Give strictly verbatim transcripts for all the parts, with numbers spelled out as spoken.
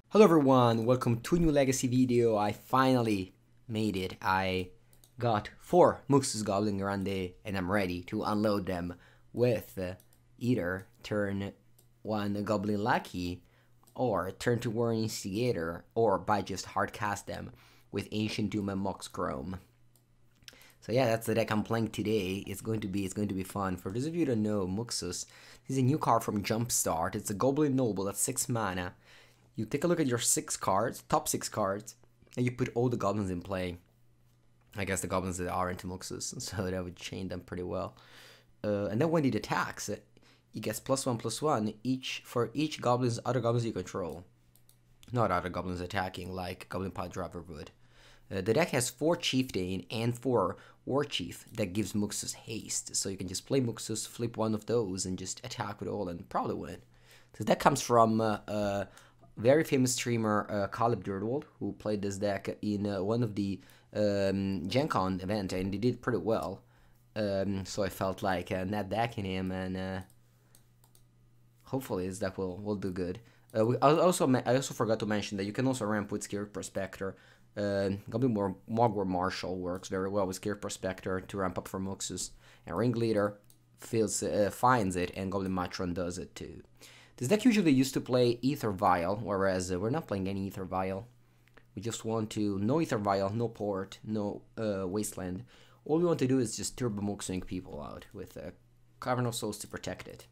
Hello everyone, welcome to a new Legacy video. I finally made it. I got four Muxus Goblin Grande and I'm ready to unload them with uh, either turn one Goblin Lucky or turn two Warrior Instigator, or by just hardcast them with Ancient Doom and Mox Chrome. So yeah, that's the deck I'm playing today. It's going to be it's going to be fun. For those of you who don't know, Muxus is a new card from Jumpstart. It's a Goblin Noble that's six mana. You take a look at your six cards, top six cards, and you put all the goblins in play. I guess the goblins that are into Muxus, so that would chain them pretty well. Uh, and then when it attacks, it gets plus one plus one each for each goblins, other goblins you control. Not other goblins attacking like Goblin Pod Driver would. Uh, the deck has four Chieftain and four War Chief that gives Muxus haste, so you can just play Muxus, flip one of those, and just attack with all and probably win. So that comes from uh, uh, very famous streamer uh, Caleb Dirtwald, who played this deck in uh, one of the um, Gen Con event, and he did pretty well. Um, so I felt like uh, net decking him, and uh, hopefully his deck will will do good. Uh, we, I also I also forgot to mention that you can also ramp with Scared Prospector. Uh, Goblin War Mogwar Marshal works very well with Scared Prospector to ramp up for Muxus, and Ringleader feels uh, finds it, and Goblin Matron does it too. This deck usually used to play Aether Vial, whereas uh, we're not playing any Aether Vial. We just want to, no Aether Vial, no Port, no uh, Wasteland. All we want to do is just Turbo Muxing people out with uh, Cavern of Souls to protect it.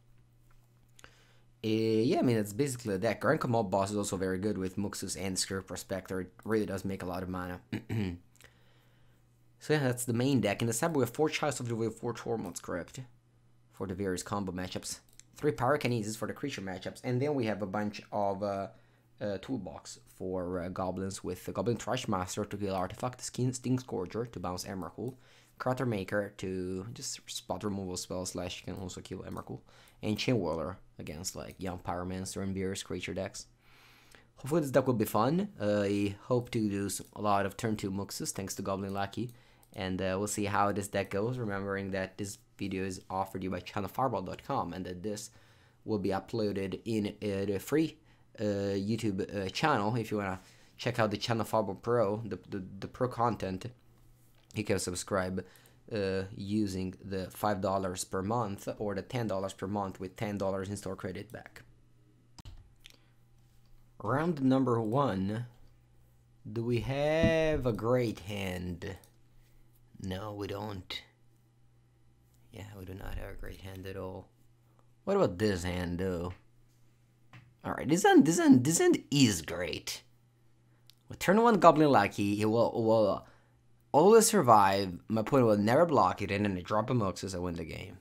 Uh, yeah, I mean, that's basically the deck. Rank Mob Boss is also very good with Muxus and Scared Prospector. It really does make a lot of mana. So yeah, that's the main deck. In the side, we have four Chalice of the Way, four Tormod Script for the various combo matchups. Three Pyrokinesis for the creature matchups, and then we have a bunch of uh, uh, toolbox for uh, goblins with the Goblin Trash Master to kill Artifact, Skin Sting Scourger to bounce Emrakul, Crater Maker to just spot removal spell slash you can also kill Emrakul, and Chain Whirler against like Young Pyromancer and various creature decks. Hopefully this deck will be fun. Uh, I hope to do a lot of turn two Muxus thanks to Goblin Lucky, and uh, we'll see how this deck goes, remembering that this video is offered you by channel fireball dot com, and that this will be uploaded in uh, the free uh, YouTube uh, channel. If you want to check out the Channel Fireball Pro, the, the, the pro content, you can subscribe uh, using the five dollars per month or the ten dollars per month with ten dollars in store credit back. Round number one. Do we have a great hand? No, we don't. Yeah, we do not have a great hand at all. What about this hand, though? Alright, this hand, this hand, this hand is great. With turn one Goblin Lucky, it will, will always survive. My opponent will never block it, and then I drop a Muxus, I win the game.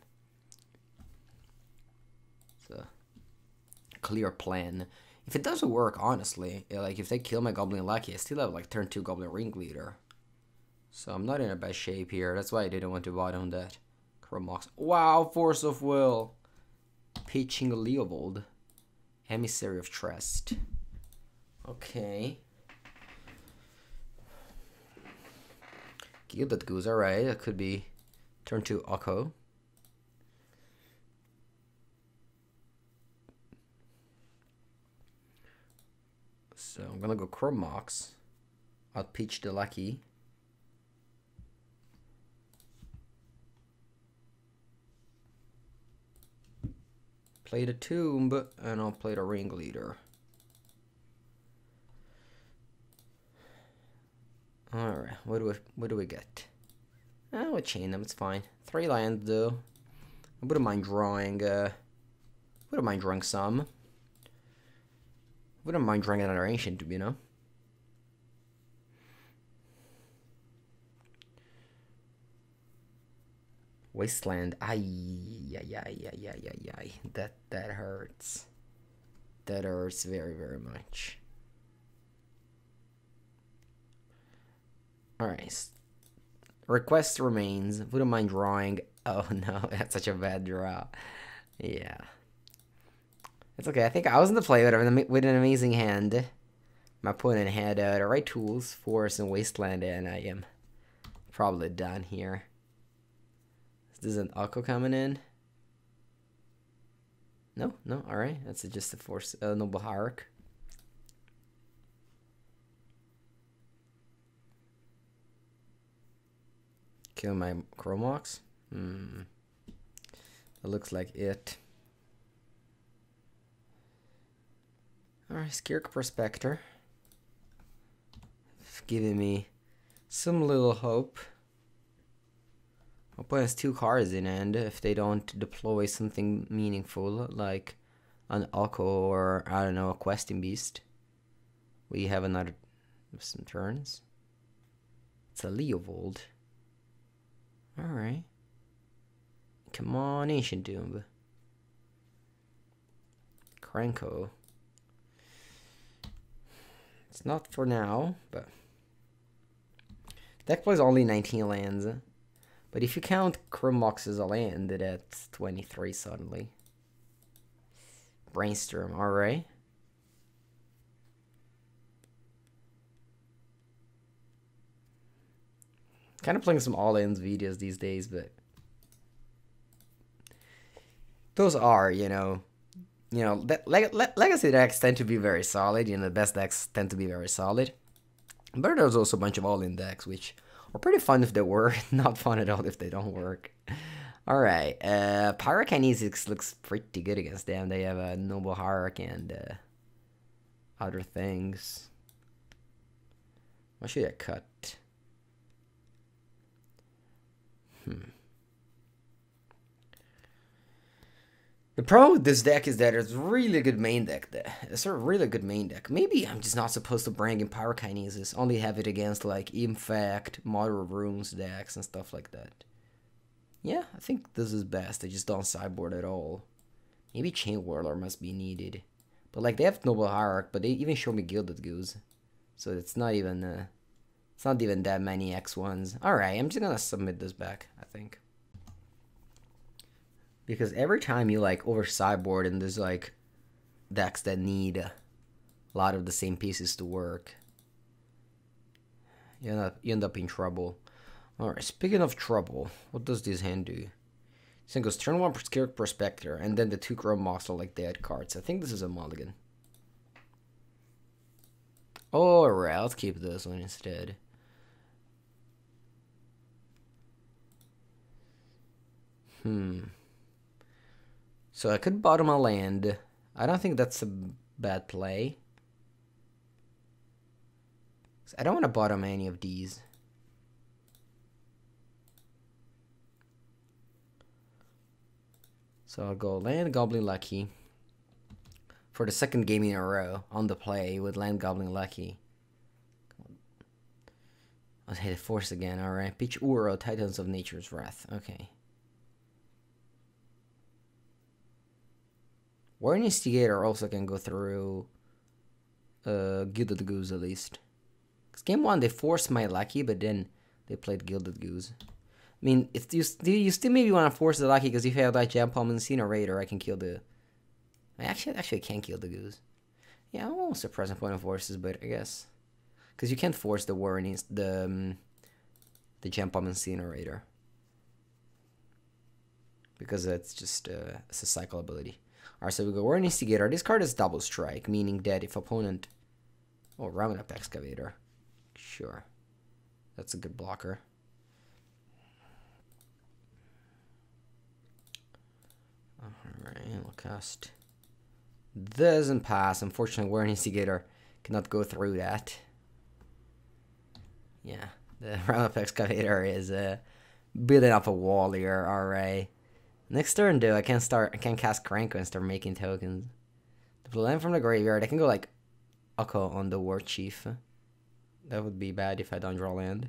It's a clear plan. If it doesn't work, honestly, like if they kill my Goblin Lucky, I still have like turn two Goblin Ringleader. So I'm not in a bad shape here. That's why I didn't want to bottom that. Chromox. Wow, Force of Will. Pitching Leovold. Emissary of Trust. Okay. Gilded Goose, alright. That could be turn two Oko. So I'm gonna go Chromox. I'll pitch the Lucky. Play the Tomb, and I'll play the Ringleader. Alright, what do we what do we get? Oh, we'll chain them, it's fine. Three lands though. I wouldn't mind drawing uh wouldn't mind drawing some. Wouldn't mind drawing another ancient, you know. Wasteland. Ay, ay, ay, ay, ay, ay, ay. That, that hurts. That hurts very, very much. Alright. Request remains. Wouldn't mind drawing. Oh no, that's such a bad draw. Yeah. It's okay. I think I was in the play with an, with an amazing hand. My opponent had uh, the right tools, Forest and Wasteland, and I am probably done here. Is an Oko coming in? No, no, alright. That's just a force, uh, Noble Hierarch. Kill my Chromox. Hmm. That looks like it. Alright, Skirk Prospector. Giving me some little hope. Oppo has two cards in hand if they don't deploy something meaningful like an Alco or, I don't know, a Questing Beast. We have another some turns. It's a Leovold. Alright. Come on, Ancient Doom. Krenko. It's not for now, but deck plays only nineteen lands. But if you count Chromox as a land, that's twenty-three suddenly. Brainstorm, alright. Kind of playing some all-ins videos these days, but those are, you know, you know, that, leg le legacy decks tend to be very solid. You know, the best decks tend to be very solid. But there's also a bunch of all-in decks, which are pretty fun if they work, not fun at all if they don't work. Alright, uh, Pyrokinesis looks pretty good against them. They have a Noble Hierarch and uh, other things. What should I cut? Hmm. The problem with this deck is that it's really good main deck there. It's a really good main deck. Maybe I'm just not supposed to bring in Pyrokinesis. Only have it against like Infect, Mother of Runes decks and stuff like that. Yeah, I think this is best. I just don't sideboard at all. Maybe Chain Whirler must be needed. But like they have Noble Hierarch, but they even show me Gilded Goose. So it's not even uh, it's not even that many X ones. Alright, I'm just gonna submit this back, I think. Because every time you like over sideboard and there's like decks that need a lot of the same pieces to work, you end up, you end up in trouble. Alright, speaking of trouble, what does this hand do? This hand goes turn one Skirk Prospector, and then the two Chromox are like dead cards. I think this is a mulligan. Alright, let's keep this one instead. Hmm. So I could bottom a land. I don't think that's a bad play. I don't want to bottom any of these. So I'll go Land Goblin Lucky for the second game in a row on the play with Land Goblin Lucky. I'll hit a Force again, alright. Pitch Uro, Titans of Nature's Wrath. Okay. Warren Instigator also can go through uh, Gilded Goose at least. Because game one they forced my Lucky, but then they played Gilded Goose. I mean, if you, you still maybe want to force the Lucky because if you have that Jam Palm Incinerator, I can kill the... I actually actually can't kill the Goose. Yeah, I'm almost a present point of forces, but I guess... Because you can't force the Warren, the, um, the Jam Palm Incinerator. Because it's just uh, it's a cycle ability. Alright, so we go Warren Instigator. This card is double strike, meaning that if opponent... Oh, Roundup Excavator. Sure. That's a good blocker. Alright, we'll cast this and pass. Unfortunately, Warren Instigator cannot go through that. Yeah, the Roundup Excavator is uh, building up a wall here. Alright. Next turn, though, I can start. I can cast Krenko and start making tokens. The land from the graveyard. I can go like Oko on the War Chief. That would be bad if I don't draw land.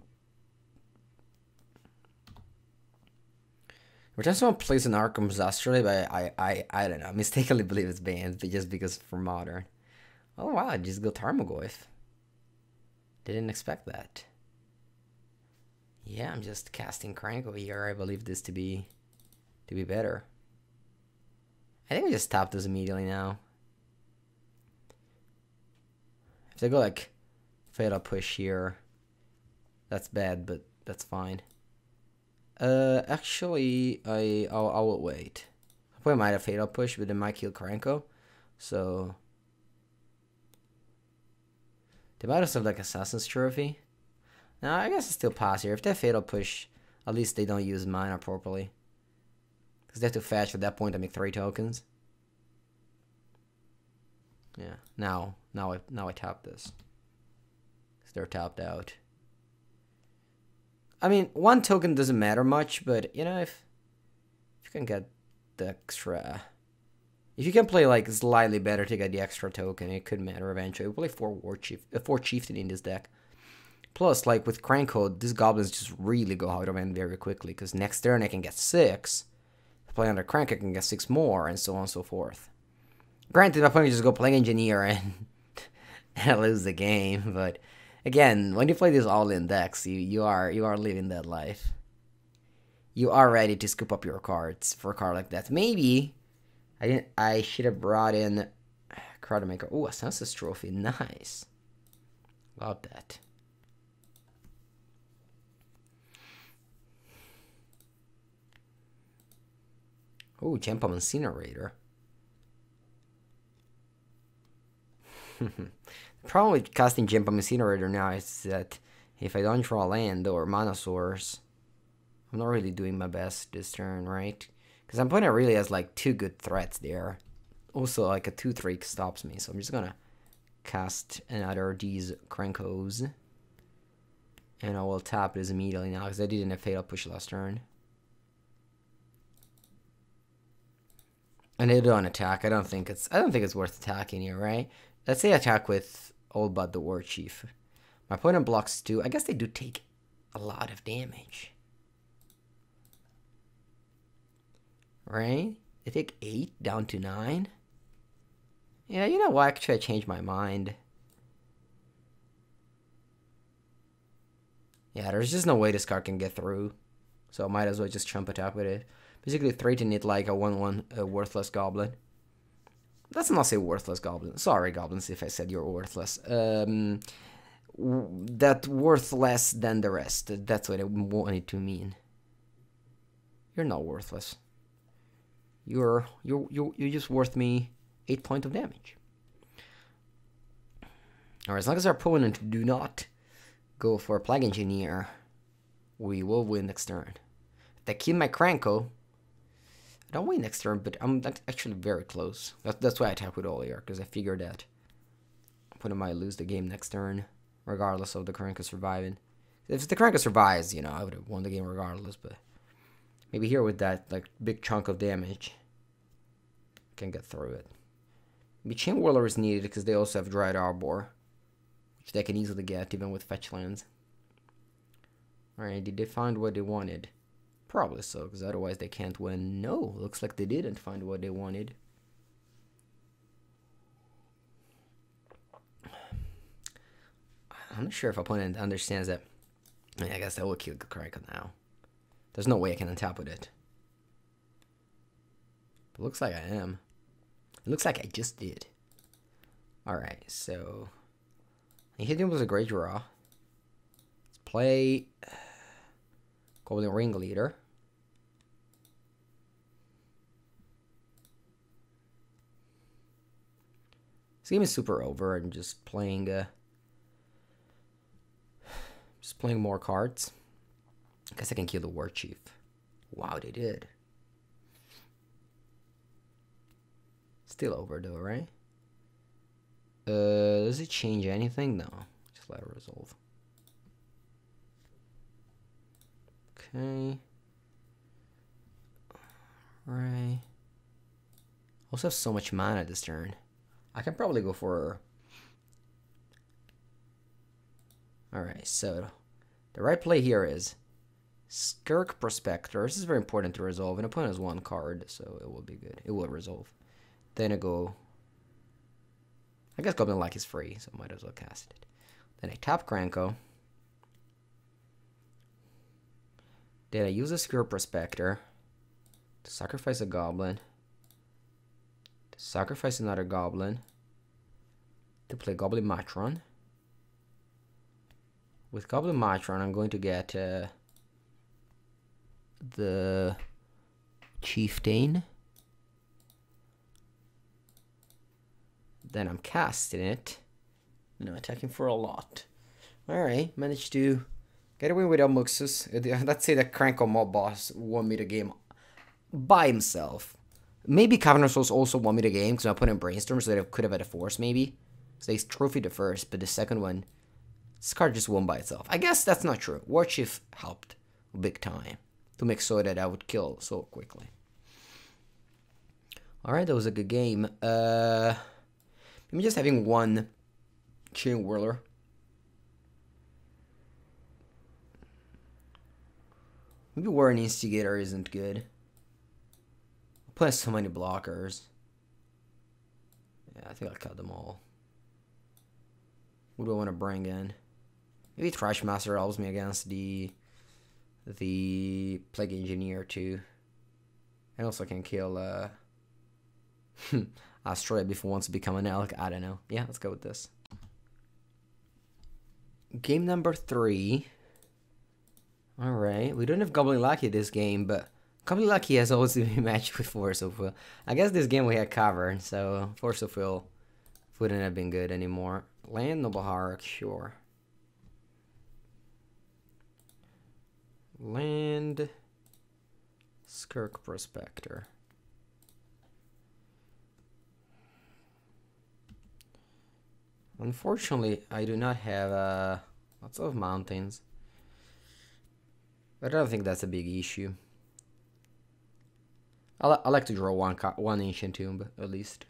Return someone plays an Arkham's Astrolabe, but I, I, I, I don't know. I mistakenly believe it's banned, but just because for modern. Oh wow, I just go Tarmogoyf. Didn't expect that. Yeah, I'm just casting Krenko here. I believe this to be to be better. I think we just stop this immediately now. If they go like Fatal Push here, that's bad, but that's fine. Uh, actually, I I'll, I will wait. I probably might have Fatal Push, but it might kill Krenko. So they might have some like Assassin's Trophy. Now I guess I still pass here. If they Fatal Push, At least they don't use mana properly. Because they have to fetch at that point and make three tokens. Yeah, now, now I, now I tap this. Because they're tapped out. I mean, one token doesn't matter much, but, you know, if, if you can get the extra... If you can play, like, slightly better to get the extra token, it could matter eventually. We play four, War Chief, uh, four Chieftain in this deck. Plus, like, with Crankcode, these goblins just really go out of hand very quickly, because next turn I can get six. If I play under Crank, I can get six more, and so on and so forth. Granted, my opponent can just go play Engineer and, and lose the game, but... Again, when you play these all-in decks, you, you are you are living that life. You are ready to scoop up your cards for a card like that. Maybe I didn't. I should have brought in Card Maker. Oh, a Census Trophy, nice. Love that. Oh, Gempom Incinerator. The problem with casting Gempom Incinerator now is that if I don't draw land or mana source, I'm not really doing my best this turn, right? Because I'm putting it really as like two good threats there. Also, like a two three stops me, so I'm just gonna cast another of these Krankos. And I will tap this immediately now because I didn't have Fatal Push last turn. And they don't attack. I don't think it's I don't think it's worth attacking here, right? Let's say attack with all but the War Chief. My opponent blocks two. I guess they do take a lot of damage. Right? They take eight down to nine. Yeah, you know what? Actually, I changed my mind. Yeah, there's just no way this card can get through. So I might as well just chump attack with it. Basically, threaten it like a one one uh, worthless goblin. Let's not say worthless goblin. Sorry, goblins, if I said you're worthless. Um, that worth less than the rest. That's what I wanted to mean. You're not worthless. You're you're you you're just worth me eight points of damage. Alright, as long as our opponent do not go for a Plague Engineer, we will win next turn. If they kill my Cranko, I don't win next turn, but I'm actually very close. That's, that's why I attack with all here, because I figured that opponent might lose the game next turn, regardless of the Cranko surviving. If the Cranko survives, you know, I would have won the game regardless, but maybe here with that like big chunk of damage, I can get through it. Maybe Chain Whirler is needed because they also have Dried Arbor, which they can easily get even with fetch lands. Alright, did they find what they wanted? Probably so, because otherwise they can't win. No, looks like they didn't find what they wanted. I'm not sure if opponent understands that. I mean, I guess I will kill Cranko now. There's no way I can untap with it. But looks like I am. It looks like I just did. Alright, so... I hit him with a great draw. Let's play... Goblin Ringleader. This game is super over. I'm just playing... Uh, just playing more cards. I guess I can kill the War Chief. Wow, they did. Still over though, right? Uh, does it change anything? No. Just let it resolve. Okay. Right. Also have so much mana this turn. I can probably go for... Alright, so... The right play here is... Skirk Prospector. This is very important to resolve. An opponent has one card, so it will be good. It will resolve. Then I go... I guess Goblin Like is free, so I might as well cast it. Then I tap Cranko. Then I use a Skirk Prospector to sacrifice a Goblin. To sacrifice another Goblin. To play Goblin Matron. With Goblin Matron, I'm going to get uh, the Chieftain. Then I'm casting it. And I'm attacking for a lot. Alright, managed to Get away without Muxus. Let's say that Cranko Mob Boss won me the game by himself. Maybe Cavernous also won me the game because I put in Brainstorm, so that I could have had a Force maybe. So he's trophied the first, but the second one, this card just won by itself. I guess that's not true. War Chief helped big time to make so that I would kill so quickly. Alright, that was a good game. Uh, I'm just having one Chain Whirler. Maybe War an Instigator isn't good. I'm playing so many blockers. Yeah, I think I'll cut them all. What do I want to bring in? Maybe Trash Master helps me against the the Plague Engineer too. And also can kill uh Asteroid if he wants to become an elk. I don't know. Yeah, let's go with this. Game number three. Alright, we don't have Goblin Lucky this game, but Goblin Lucky has always been matched with Force of Will. I guess this game we had covered, so Force of Will wouldn't have been good anymore. Land Noble Hierarch, sure. Land Skirk Prospector. Unfortunately, I do not have uh, lots of mountains. But I don't think that's a big issue. I, li I like to draw one one Ancient Tomb, at least.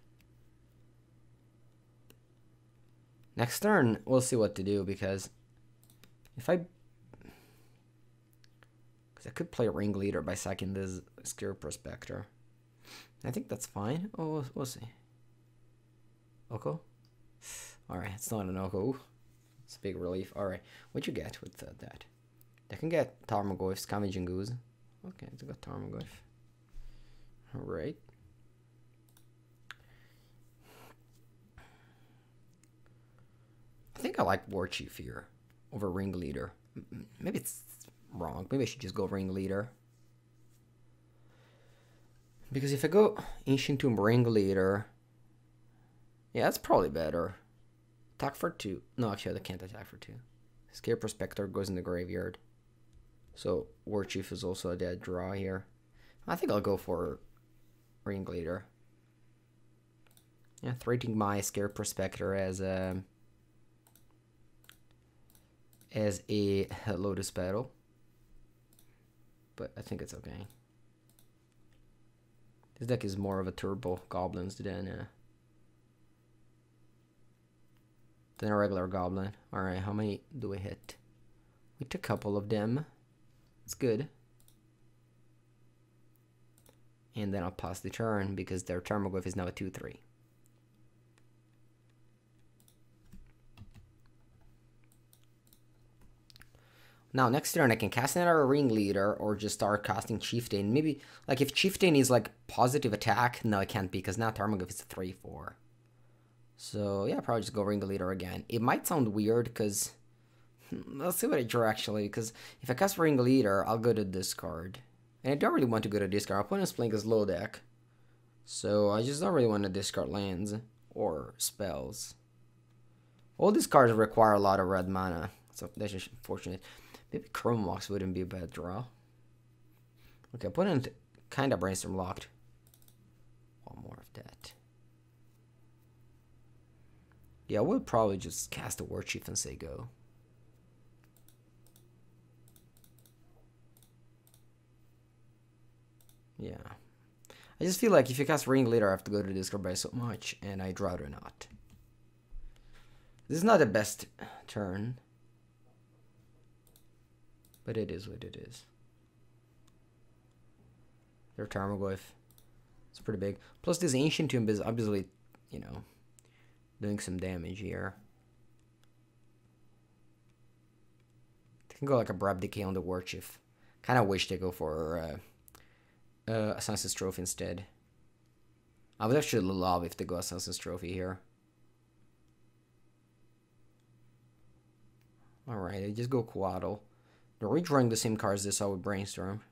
Next turn, we'll see what to do, because if I... Because I could play Ringleader by sacking this Skirk Prospector. I think that's fine. Oh, we'll, we'll see. Oko? Alright, it's not an Oko. It's a big relief. Alright, what'd you get with uh, that? I can get Tarmogoyf, Scavenging Goose. Okay, I got Tarmogoyf. Alright. I think I like War Chief here over Ringleader. Maybe it's wrong. Maybe I should just go Ringleader. Because if I go Ancient Tomb Ringleader, yeah, that's probably better. Attack for two. No, actually, I can't attack for two. Scare Prospector goes in the graveyard. So, War Chief is also a dead draw here. I think I'll go for Ringleader. Yeah, threatening my Scare Prospector as a as a Lotus Battle. But I think it's okay. This deck is more of a Turbo Goblins than a, than a regular Goblin. Alright, how many do we hit? We hit a couple of them. It's good. And then I'll pass the turn because their Tarmogoyf is now a two three. Now, next turn I can cast another Ringleader or just start casting Chieftain. Maybe, like, if Chieftain is, like, positive attack, no, it can't be because now Tarmogoyf is a three four. So, yeah, probably just go Ringleader again. It might sound weird because... Let's see what I draw, actually, because if I cast Ringleader, I'll go to discard. And I don't really want to go to discard. Our opponent's playing his low deck. So I just don't really want to discard lands or spells. All these cards require a lot of red mana. So that's just unfortunate. Maybe Chrome Mox wouldn't be a bad draw. Okay, opponent kind of Brainstorm locked. One more of that. Yeah, I would probably just cast a War Chief and say go. Yeah. I just feel like if you cast Ringleader, I have to go to discard by so much, and I'd rather not. This is not the best turn, but it is what it is. Their Tarmogoyf. It's pretty big. Plus, this Ancient Tomb is obviously, you know, doing some damage here. They can go like a Brab Decay on the War Chief. Kind of wish they go for... Uh, Uh, Assassin's Trophy instead. I would actually love if they go Assassin's Trophy here. Alright, I just go Coatl. They're redrawing the same cards they saw with Brainstorm.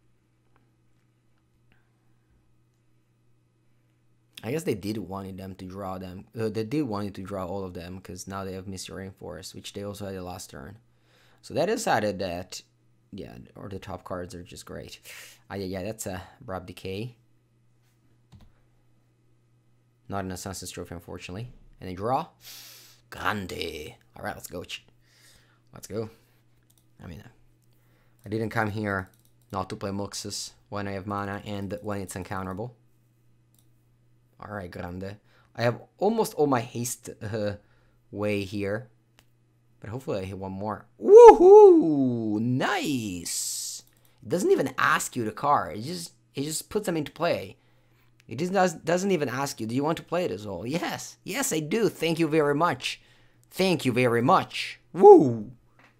I guess they did want them to draw them. Uh, they did want to draw all of them because now they have Misty Rainforest, which they also had the last turn. So that decided that, yeah, or the top cards are just great. Ah, yeah, yeah, that's a Brab Decay. Not an Assassin's Trophy, unfortunately. And a draw. Grande. All right, let's go. Let's go. I mean, I didn't come here not to play Muxus when I have mana and when it's uncounterable. All right, Grande. I have almost all my haste uh, way here. But hopefully I hit one more. Woohoo! Nice! It doesn't even ask you the card. It just, it just puts them into play. It just does, doesn't even ask you, do you want to play this all? Yes. Yes, I do. Thank you very much. Thank you very much. Woo!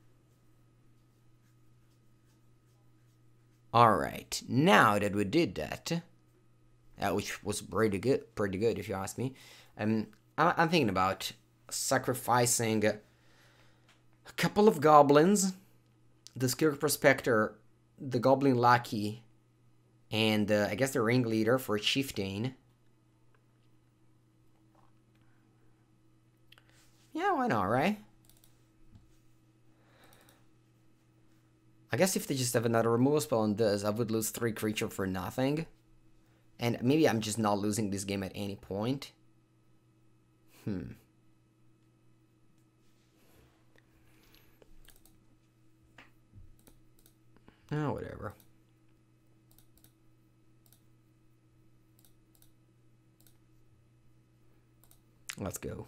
Alright. Now that we did that, uh, which was pretty good, pretty good if you ask me, um, I'm, I'm thinking about sacrificing a couple of goblins, the Skirk Prospector, the Goblin Lackey, and uh, I guess the Ringleader for Chieftain. Yeah, why not, right? I guess if they just have another removal spell on this, I would lose three creature for nothing. And maybe I'm just not losing this game at any point. Hmm. Oh, whatever. Let's go.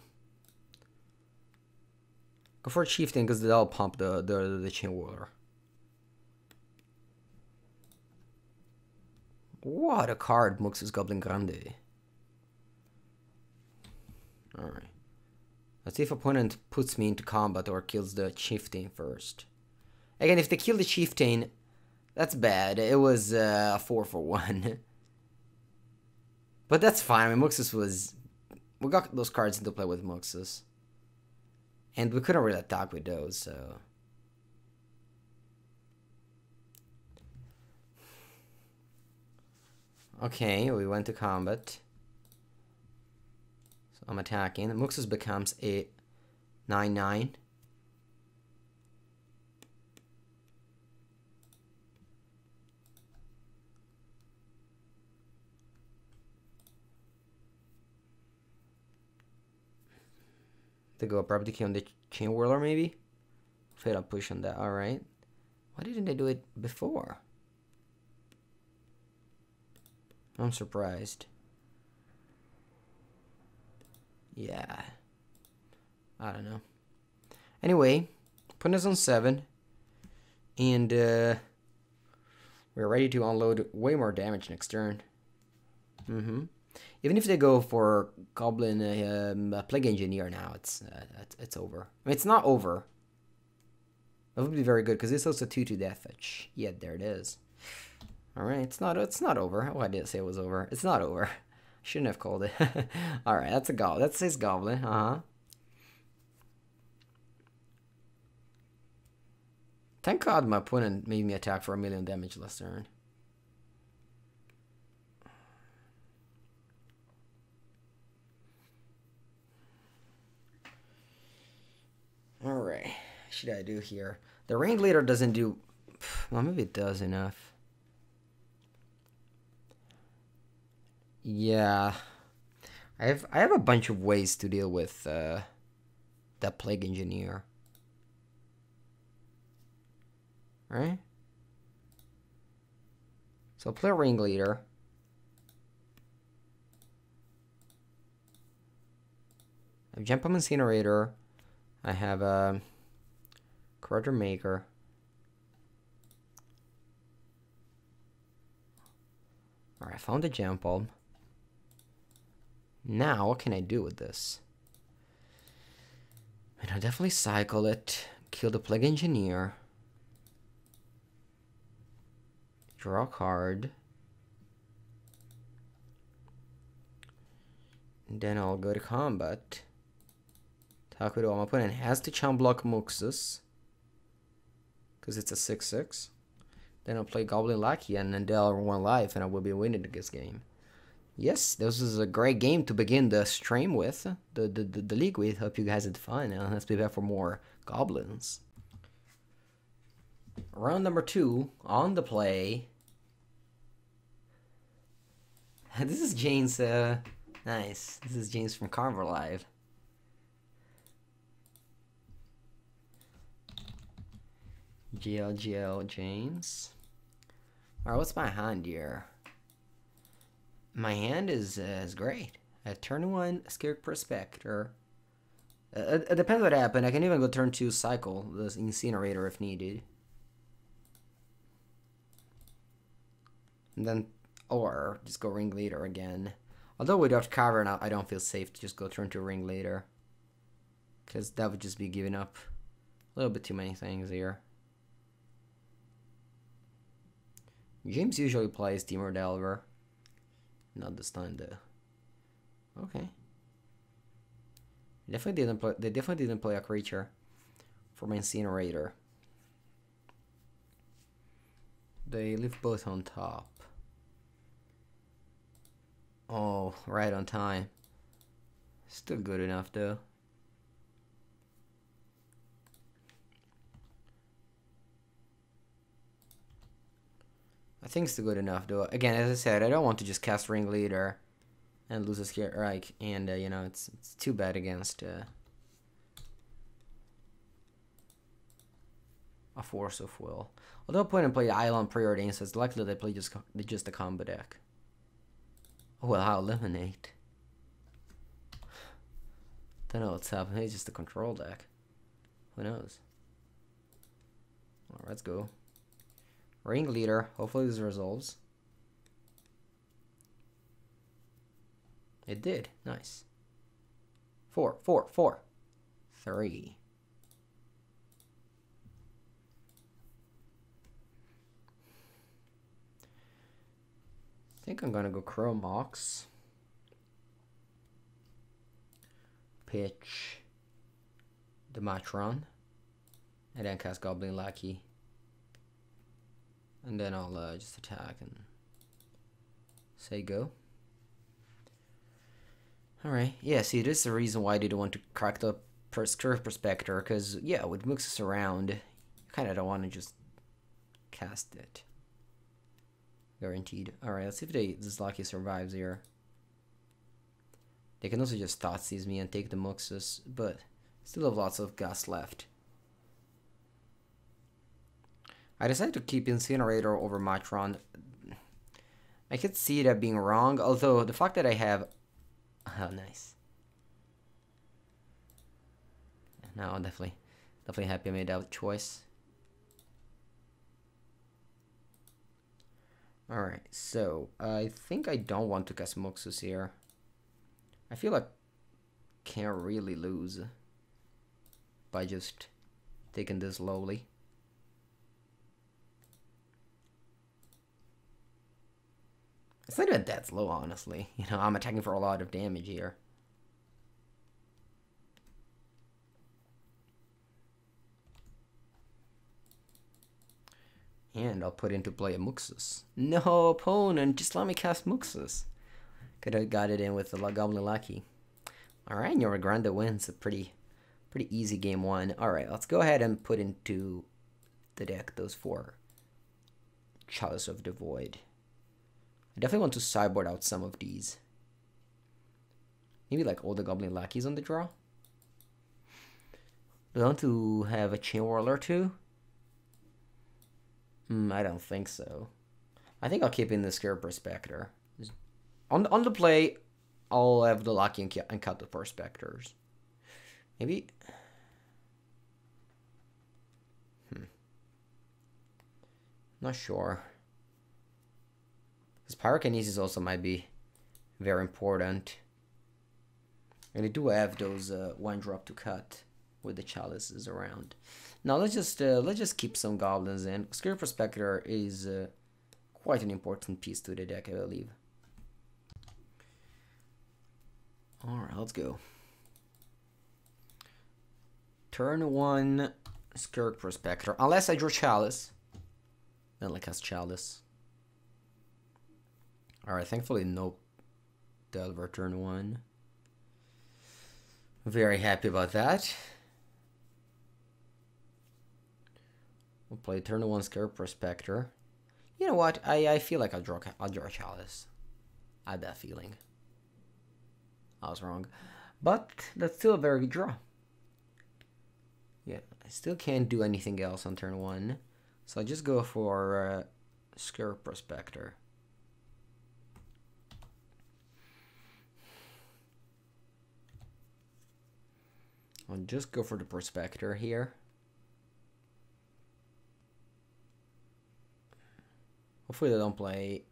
Go for a Chieftain because that'll pump the, the, the Chainwhirler. What a card, Muxus Goblin Grande. Alright. Let's see if opponent puts me into combat or kills the Chieftain first. Again, if they kill the Chieftain, that's bad. It was uh, a four for one. But that's fine. I mean, Muxus was... We got those cards into play with Muxus. And we couldn't really attack with those, so... Okay, we went to combat. So I'm attacking. Muxus becomes a nine nine. To go Brab Decay on the Chainwhirler, maybe? Fade up push on that, alright. Why didn't they do it before? I'm surprised. Yeah. I don't know. Anyway, putting us on seven. And uh, we're ready to unload way more damage next turn. Mm-hmm. Even if they go for Goblin uh, um, Plague Engineer now, it's, uh, it's it's over. I mean, it's not over. That would be very good because it's also two two death fetch. Yeah, there it is. All right, it's not it's not over. Oh, I didn't say it was over. It's not over. Shouldn't have called it. All right, that's a goblin. That's his goblin. Uh huh. Thank God my opponent made me attack for a million damage last turn. Alright, what should I do here? The Ringleader doesn't do... Well, maybe it does enough. Yeah. I have I have a bunch of ways to deal with uh, that Plague Engineer. Right? So I'll play a Ringleader. I have Gem Palm Incinerator. I have a Corruptor Maker. Alright, I found a Gem Palm. Now, what can I do with this? And I'll definitely cycle it. Kill the Plague Engineer. Draw a card. And then I'll go to combat. Talk with all my opponent has to chump block Muxus. Because it's a six six. Then I'll play Goblin Lackey and then they'll one life and I will be winning this game. Yes, this is a great game to begin the stream with. The, the, the, the league with. Hope you guys had fun. And let's be back for more goblins. round number two on the play. This is James. Uh, nice. This is James from Carver Live. G L G L James. Alright, what's my hand here? My hand is uh, is great. At turn one, Scared Prospector. Uh, it, it depends what happened. I can even go turn two, cycle the Incinerator if needed. And then, or just go Ringleader again. Although without Cavern, I don't feel safe to just go turn two Ringleader. Because that would just be giving up a little bit too many things here. James usually plays Temur Delver. Not this time though. Okay. Definitely didn't play. They definitely didn't play a creature for my Incinerator. They leave both on top. Oh, right on time. Still good enough though. I think it's still good enough though. Again, as I said, I don't want to just cast Ringleader and lose a scare, right? And uh, you know, it's it's too bad against uh, a Force of Will. Although opponent played Island Preordained, so it's likely they play just just a combo deck. Oh well, I'll eliminate. Don't know what's happening. It's just a control deck. Who knows? Alright, let's go. Ringleader. Hopefully this resolves. It did. Nice. Four, four, four. Three. I think I'm gonna go Chrome Mox. Pitch the Matron. And then cast Goblin Lackey. And then I'll uh, just attack and say go. Alright, yeah, see, this is the reason why I didn't want to crack the Scared Prospector, because, yeah, with Muxus around, you kind of don't want to just cast it. Guaranteed. Alright, let's see if they, this Lucky survives here. They can also just Thoughtseize me and take the Muxus, but still have lots of gas left. I decided to keep Incinerator over Matron. I could see that being wrong, although the fact that I have... Oh, nice. No, I'm definitely, definitely happy I made that choice. Alright, so I think I don't want to cast Muxus here. I feel like can't really lose by just taking this slowly. It's not even that slow, honestly. You know, I'm attacking for a lot of damage here. And I'll put into play a Muxus. No, opponent, just let me cast Muxus. Could have got it in with the Goblin Lackey. Alright, Yorigranda wins a pretty pretty easy game one. Alright, let's go ahead and put into the deck those four Chalice of the Void. I definitely want to sideboard out some of these. Maybe like all the Goblin Lackeys on the draw. Do I want to have a Chain Whirler too? Hmm, I don't think so. I think I'll keep in the Scared Prospector. On, on the play, I'll have the Lackey and, and cut the Prospectors. Maybe... Hmm. Not sure. Because Pyrokinesis also might be very important. And I do have those uh, one drop to cut with the chalices around. Now let's just uh, let's just keep some goblins in. Scared Prospector is uh, quite an important piece to the deck, I believe. All right, let's go. Turn one, Scared Prospector. Unless I draw Chalice, then I cast Chalice. Alright, thankfully no Delver turn one. Very happy about that. We'll play turn one Scarab Prospector. You know what? I, I feel like I'll draw, I'll draw Chalice. I have that feeling. I was wrong. But that's still a very good draw. Yeah, I still can't do anything else on turn one. So I just go for uh, Scarab Prospector. I'll just go for the Prospector here. Hopefully they don't play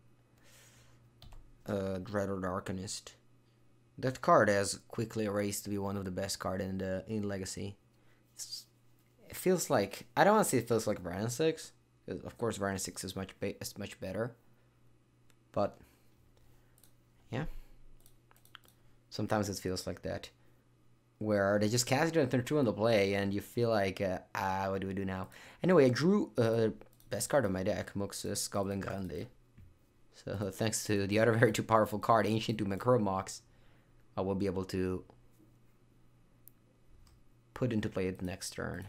uh, Dreaded Arcanist. That card has quickly erased to be one of the best cards in the in Legacy. It's, it feels like, I don't want to say it feels like Varana six, because of course Varana six is much is much better. But yeah, sometimes it feels like that, where they just cast it on turn two on the play, and you feel like, uh, ah, what do we do now? Anyway, I drew uh, best card of my deck, Muxus Goblin Grande. So uh, thanks to the other very too powerful card, Ancient Doom and Chromox, I will be able to put into play the next turn.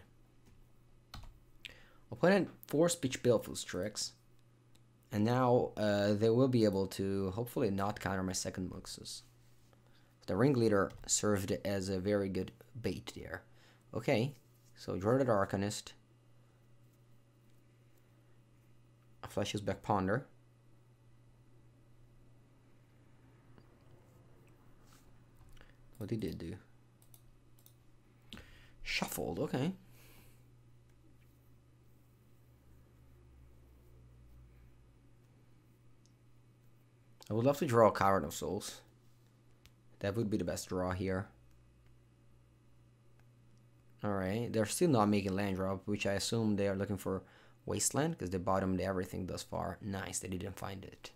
Opponent forced Pitch Baleful's tricks, and now uh, they will be able to hopefully not counter my second Muxus. The Ringleader served as a very good bait there. Okay, so Dreaded Arcanist. Flashes back Ponder. What he did do? Shuffled, okay. I would love to draw a Cavern of Souls. That would be the best draw here. Alright, they're still not making land drop, which I assume they are looking for Wasteland, because they bottomed everything thus far. Nice, they didn't find it.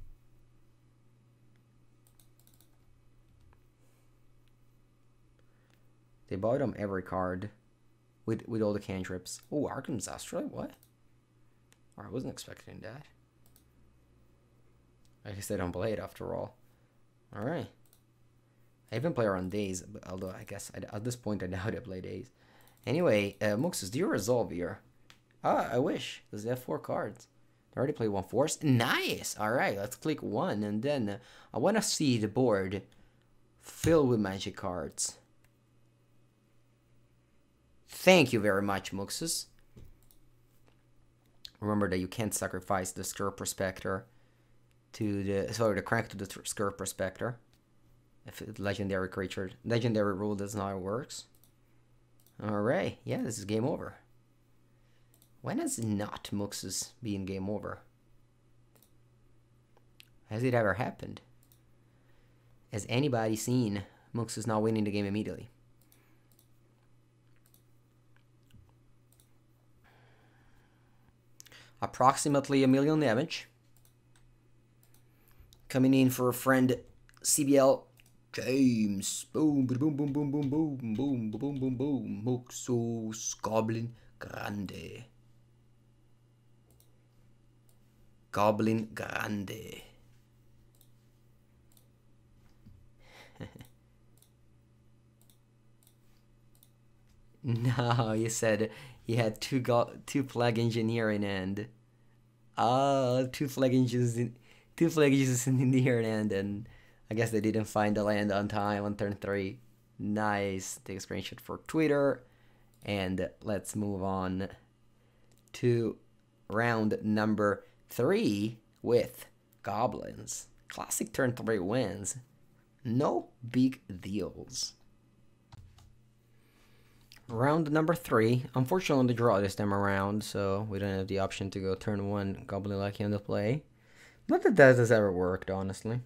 They bottom every card with with all the cantrips. Oh, Arkham's Astral, what? Oh, I wasn't expecting that. I guess they don't play it after all. Alright. I even play around Days, but although I guess I, at this point I doubt I play Days. Anyway, uh, Muxus, do you resolve here? Ah, I wish, because they have four cards. I already played one force. Nice! Alright, let's click one, and then uh, I want to see the board filled with magic cards. Thank you very much, Muxus. Remember that you can't sacrifice the Scarab Prospector to the, sorry, the crank to the Scarab Prospector. If it's legendary creature, legendary rule does not works. Alright, yeah, this is game over. When has not Muxus been game over? Has it ever happened? Has anybody seen Muxus not winning the game immediately? Approximately a million damage. Coming in for a friend, C B L James. Boom, boom, boom, boom, boom, boom, boom, boom, boom, boom, boom. Muxus Goblin Grande. Goblin Grande. No, you said he had two go two Plague Engineering and ah, uh, two Plague Engines in two Plague Engines in the end, and I guess they didn't find the land on time on turn three. Nice. Take a screenshot for Twitter, and let's move on to round number three with Goblins. Classic turn three wins. No big deals. Round number three. Unfortunately, the draw this time around, so we don't have the option to go turn one Goblin Lucky on the play. Not that that has ever worked, honestly.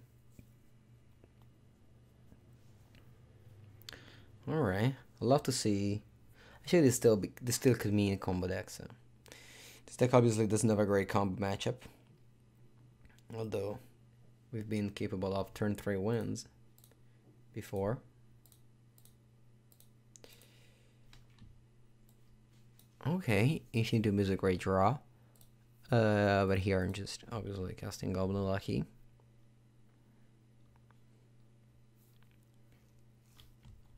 Alright. I'd love to see. Actually, this still be, this still could mean a combo deck, so. This deck obviously doesn't have a great combo matchup. Although, we've been capable of turn three wins before. Okay, Ancient Doom is a great draw. Uh, but here I'm just obviously casting Goblin Lucky.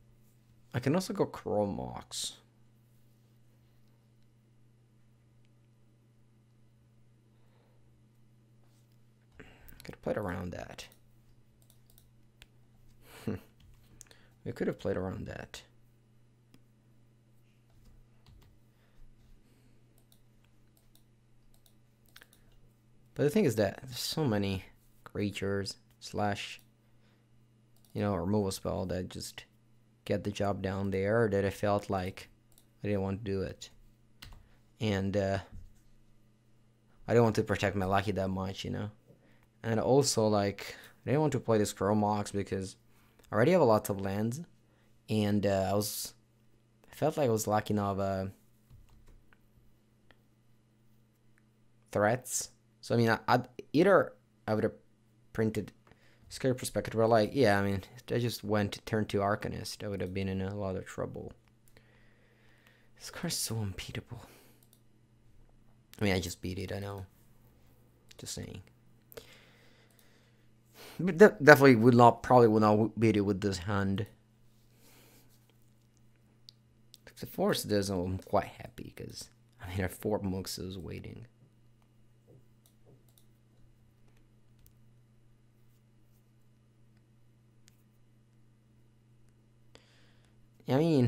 I can also go Chromox. Could have played around that. We could have played around that. But the thing is that there's so many creatures slash, you know, removal spell that just get the job down there that I felt like I didn't want to do it. And uh, I didn't want to protect my Lucky that much, you know. And also, like, I didn't want to play this Crow Mox because I already have a lot of lands. And uh, I was, I felt like I was lacking of uh, threats. So, I mean, I, I'd, either I would have printed Scary Perspective, or like, yeah, I mean, I just went to turn to Arcanist. I would have been in a lot of trouble. This card's so unbeatable. I mean, I just beat it, I know. Just saying. But de definitely would not, probably would not beat it with this hand. If the force does, I'm quite happy, because, I mean, I have four Muxus waiting. I mean,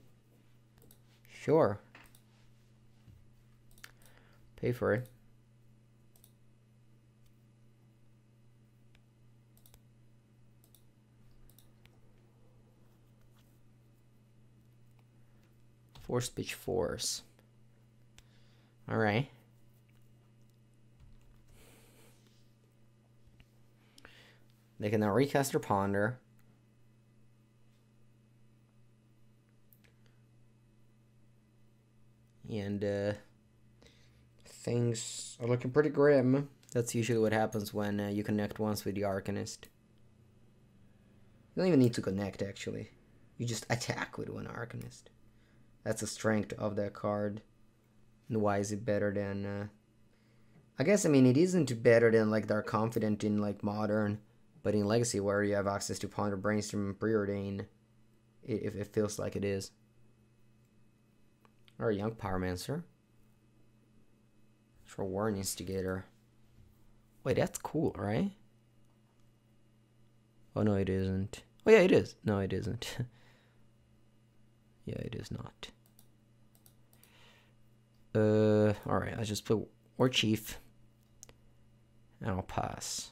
sure. Pay for it. Force pitch force. Alright. They can now recast their Ponder. And uh, things are looking pretty grim. That's usually what happens when uh, you connect once with the Arcanist. You don't even need to connect, actually. You just attack with one Arcanist. That's the strength of that card. And why is it better than... Uh... I guess, I mean, it isn't better than, like, they're confident in, like, Modern. But in Legacy, where you have access to Ponder, Brainstorm, and Preordain, it, it feels like it is. Or a Young Pyromancer. For Warren Instigator. Wait, that's cool, right? Oh, no, it isn't. Oh, yeah, it is. No, it isn't. Yeah, it is not. Uh, alright, I just put War Chief. And I'll pass.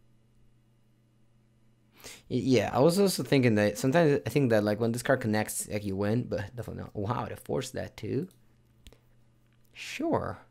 Yeah, I was also thinking that sometimes I think that like when this card connects, like you win, but definitely not. Wow, to force that too. Sure.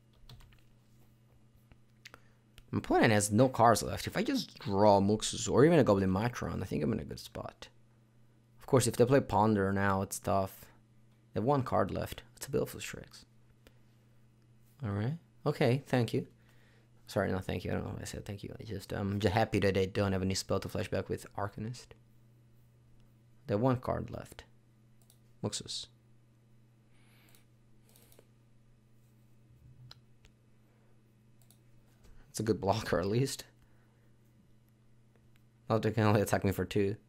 My opponent has no cards left. If I just draw Muxus or even a Goblin Matron, I think I'm in a good spot. Of course, if they play Ponder now, it's tough. They have one card left. It's a Baleful Strix. Alright. Okay, thank you. Sorry, no, thank you. I don't know why I said thank you. I just, I'm um, just happy that they don't have any spell to flashback with Arcanist. They have one card left. Muxus. It's a good blocker, at least. Oh, they can only attack me for two.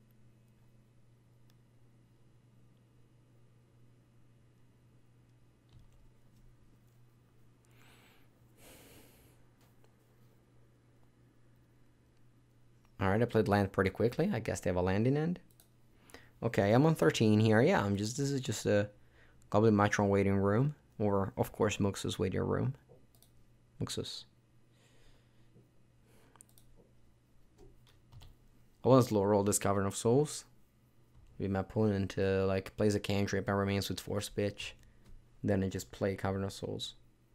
Alright, I played land pretty quickly. I guess they have a landing end. Okay, I'm on thirteen here. Yeah, I'm just, this is just a Goblin Matron waiting room. Or, of course, Muxus waiting room. Muxus. I want to slow roll this Cavern of Souls. Maybe my opponent uh, like plays a cantrip and remains with Force Pitch. Then I just play Cavern of Souls.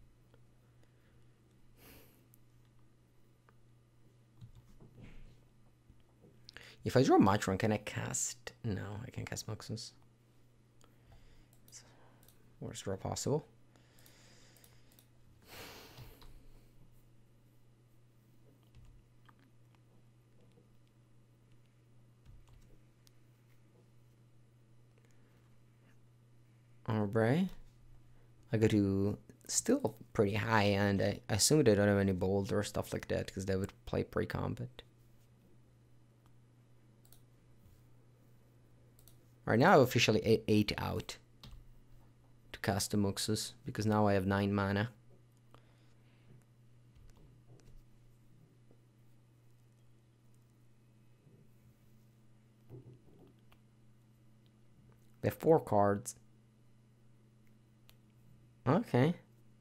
If I draw Matron, can I cast? No, I can't cast Muxus. Worst draw possible. Alright. I go to still pretty high, and I assume they don't have any bold or stuff like that because they would play pre-combat. Right now, I officially eight, eight out to cast the Muxus because now I have nine mana. They have four cards. Okay.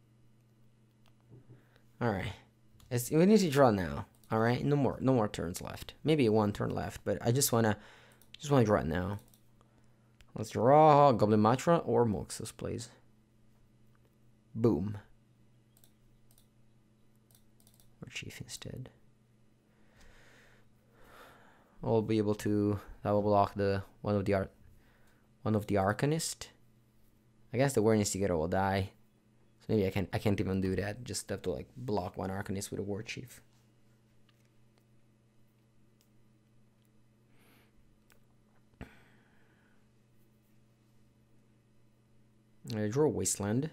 Alright. We need to draw now. Alright, no more no more turns left. Maybe one turn left, but I just wanna just wanna draw it now. Let's draw Goblin Matra or Moxus, please. Boom. Or Chief instead. I'll be able to double block the one of the art one of the Arcanist. I guess the War Instigator will die. So maybe I can I can't even do that. Just have to like block one Arcanist with a War Chief. I draw Wasteland.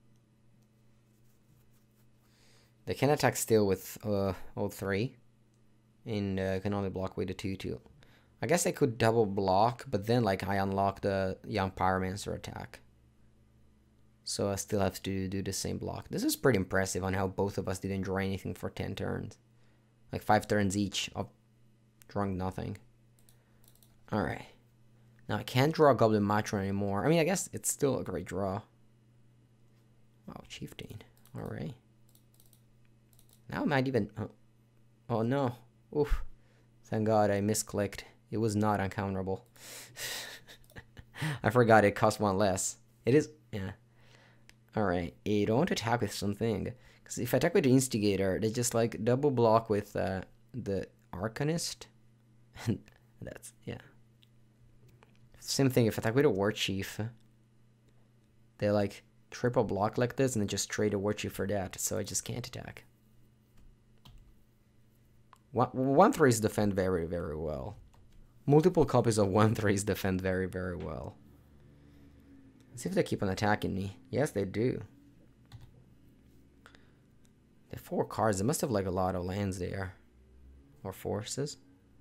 They can attack still with uh, all three. And uh, can only block with the two two. I guess I could double block, but then like I unlock the Young Pyromancer attack. So I still have to do the same block. This is pretty impressive on how both of us didn't draw anything for ten turns. Like five turns each of drawing nothing. Alright. Now I can't draw Goblin Matra anymore. I mean, I guess it's still a great draw. Wow, Chieftain. Alright. Now I might even... Oh, oh no. Oof. Thank God I misclicked. It was not uncounterable. I forgot it cost one less. It is... Yeah. Alright. I don't want to attack with something. Because if I attack with the Instigator, they just like double block with uh, the Arcanist. And that's... Yeah. Same thing, if I attack with a War Chief, they like triple block like this and then just trade a War Chief for that, so I just can't attack. One, one threes defend very, very well. Multiple copies of one threes defend very, very well. Let's see if they keep on attacking me. Yes, they do. They have four cards. They must have like a lot of lands there. Or forces.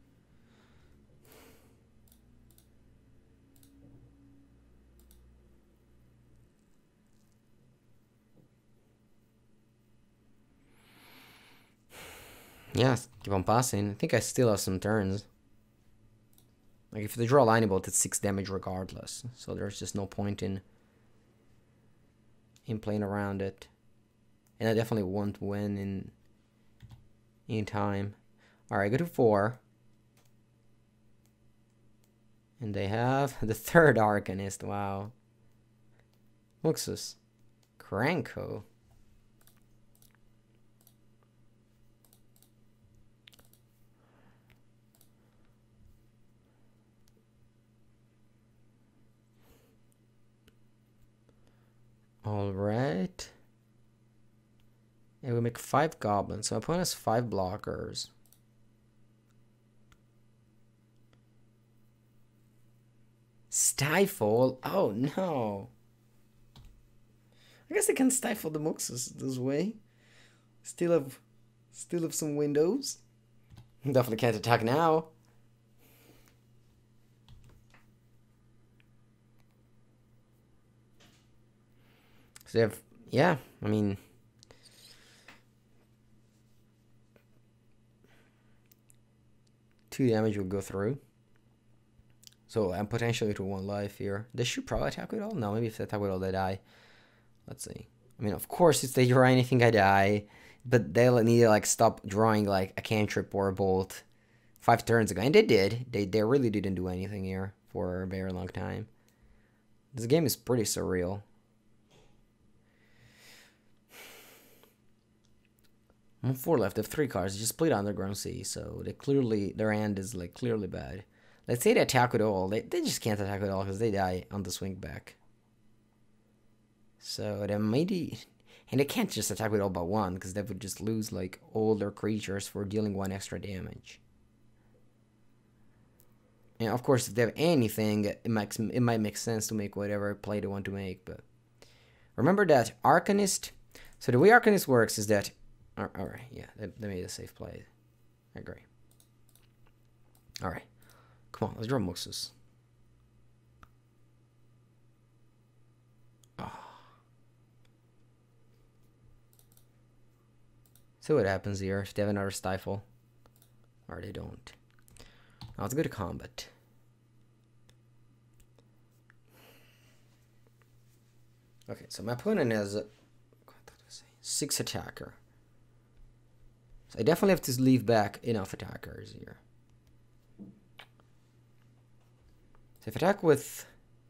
Yeah, keep on passing. I think I still have some turns. Like, if they draw a Lightning Bolt, it's six damage regardless. So there's just no point in in playing around it. And I definitely won't win in, in time. Alright, go to four. And they have the third Arcanist. Wow. Muxus. Krenko. Alright. And we make five goblins. So my opponent has five blockers. Stifle? Oh no. I guess I can stifle the Muxus this way. Still have still have some windows. Definitely can't attack now. So they have, yeah, I mean, two damage will go through. So I'm potentially to one life here. They should probably attack with all. No, maybe if they attack with all, they die. Let's see. I mean, of course, if they draw anything, I die. But they'll need to like stop drawing like a cantrip or a bolt five turns ago, and they did. They they really didn't do anything here for a very long time. This game is pretty surreal. On four left, they have three cards. They just played Underground Sea, so they clearly their hand is like clearly bad. Let's say they attack with all. They they just can't attack with all because they die on the swing back. So they maybe, and they can't just attack with all but one because they would just lose like all their creatures for dealing one extra damage. And of course, if they have anything, it makes it might make sense to make whatever play they want to make. But remember that Arcanist. So the way Arcanist works is that. Alright, yeah, they, they made a safe play. I agree. Alright. Come on, let's draw Muxus. Oh. See what happens here if they have another Stifle. Or they don't. Now let's go to combat. Okay, so my opponent has a six attacker. So I definitely have to leave back enough attackers here. So if I attack with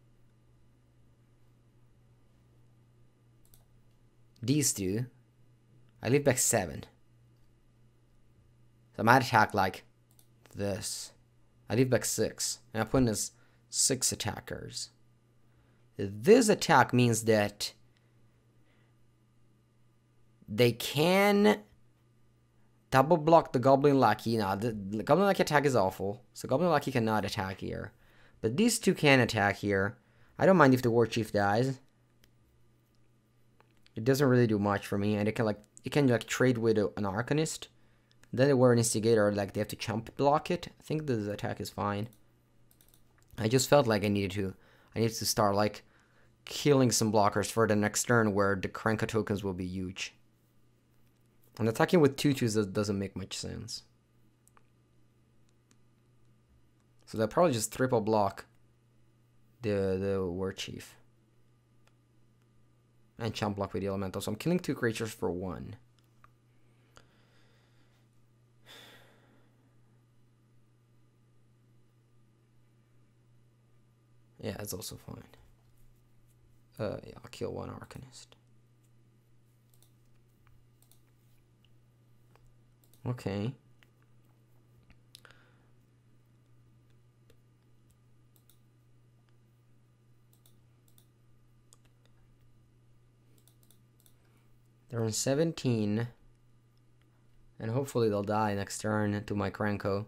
these two, I leave back seven. So I might attack like this. I leave back six. And my opponent has six attackers. This attack means that they can double block the Goblin Lackey. Now, the, the Goblin Lackey attack is awful, so Goblin Lackey cannot attack here. But these two can attack here. I don't mind if the War Chief dies. It doesn't really do much for me, and it can like it can like trade with a, an Arcanist. Then the War Instigator, like they have to chump block it. I think this attack is fine. I just felt like I needed to, I needed to start like killing some blockers for the next turn where the Krenka tokens will be huge. And attacking with two twos doesn't make much sense. So they'll probably just triple block the the War Chief. And chump block with the Elemental. So I'm killing two creatures for one. Yeah, it's also fine. Uh, yeah, I'll kill one Arcanist. Okay. They're on seventeen. And hopefully they'll die next turn to my Krenko.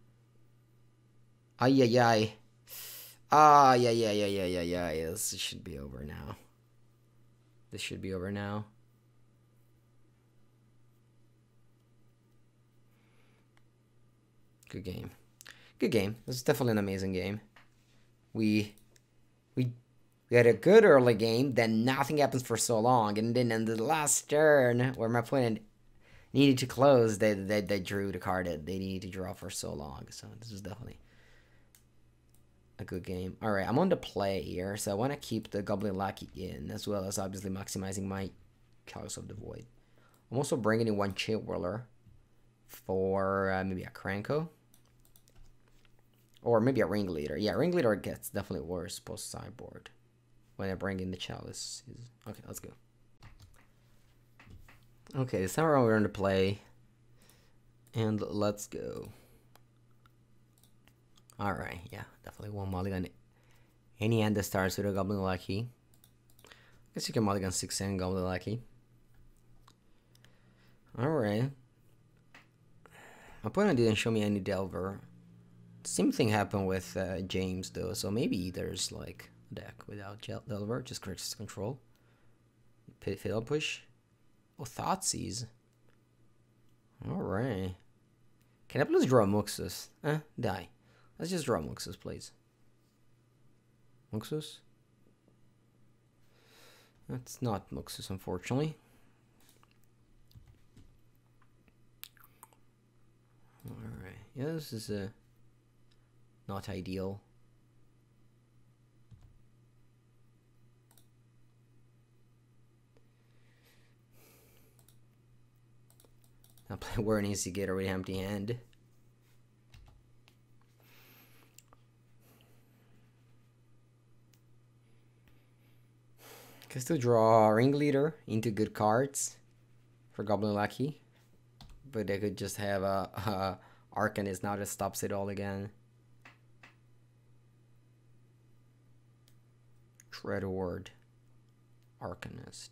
Ay, ay, ay. Ah, yeah, yeah, yeah, yeah, yeah, yeah, yeah. This should be over now. This should be over now. Good game. Good game. This is definitely an amazing game. We, we, we had a good early game, then nothing happens for so long, and then in the last turn, where my opponent needed to close, they they, they drew the card that they needed to draw for so long. So this is definitely a good game. All right, I'm on the play here, so I want to keep the Goblin Lackey in, as well as obviously maximizing my Chalice of the Void. I'm also bringing in one Chillwhirler for uh, maybe a Krenko. Or maybe a Ringleader. Yeah, Ringleader gets definitely worse post-sideboard when I bring in the Chalice. Okay, let's go. Okay, this time around we're going to play. And let's go. Alright, yeah, definitely one mulligan. Any hand that starts with a Goblin Lackey. I guess you can mulligan six and Goblin Lackey. Alright. My opponent didn't show me any Delver. Same thing happened with uh, James though, so maybe there's like a deck without Delver, just Grixis control. Fatal Push. Oh, Thoughtseize. Alright. Can I please draw Muxus? Eh, die. Let's just draw Muxus, please. Muxus? That's not Muxus, unfortunately. Alright. Yeah, this is a... Uh, not ideal. I'll play War Instigator with empty hand. Can still draw Ringleader into good cards for Goblin Lackey. But they could just have a, a Arcanist now that stops it all again. Dreadhorde, Arcanist.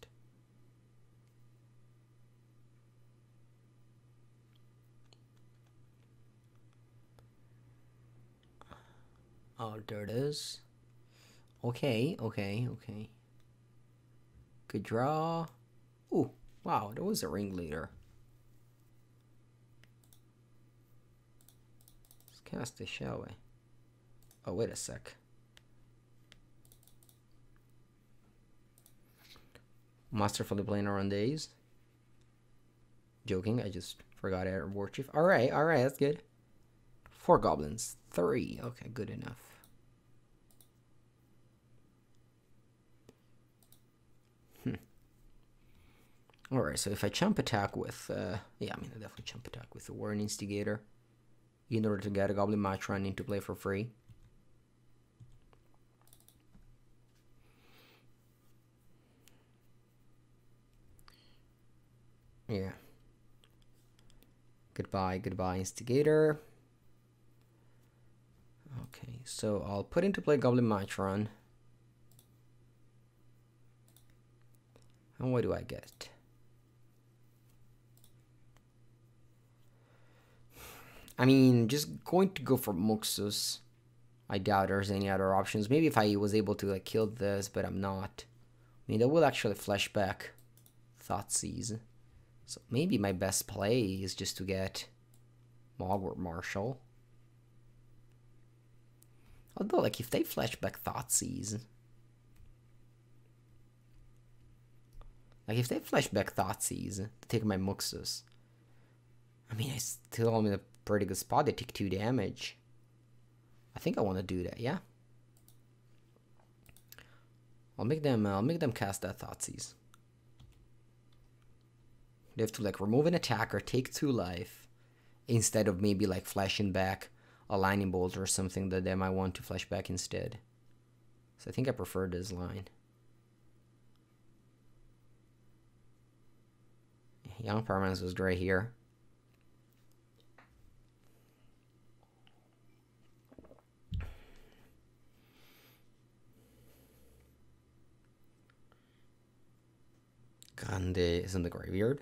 Oh, there it is. Okay, okay, okay. Good draw. Ooh, wow, that was a Ringleader. Let's cast it, shall we? Oh, wait a sec. Masterfully playing around days. Joking, I just forgot our War Chief. Alright, alright, that's good. Four goblins. Three. Okay, good enough. Alright, so if I chump attack with, uh, yeah, I mean, I definitely chump attack with the Warren Instigator in order to get a Goblin Matron into play for free. Yeah. Goodbye, goodbye, Instigator. Okay, so I'll put into play Goblin Matron. And what do I get? I mean, just going to go for Muxus. I doubt there's any other options. Maybe if I was able to like kill this, but I'm not. I mean, that will actually flashback Thoughtseize. So maybe my best play is just to get Mogwart Marshal. Although, like, if they flashback Thoughtseize, like if they flashback Thoughtseize to take my Muxus, I mean, I still am in a pretty good spot. They take two damage. I think I want to do that. Yeah, I'll make them. Uh, I'll make them cast that Thoughtseize. They have to like remove an attacker, take two life, instead of maybe like flashing back a lightning bolt or something that they might want to flash back instead. So I think I prefer this line. Young Permanence was great here. Grande is in the graveyard.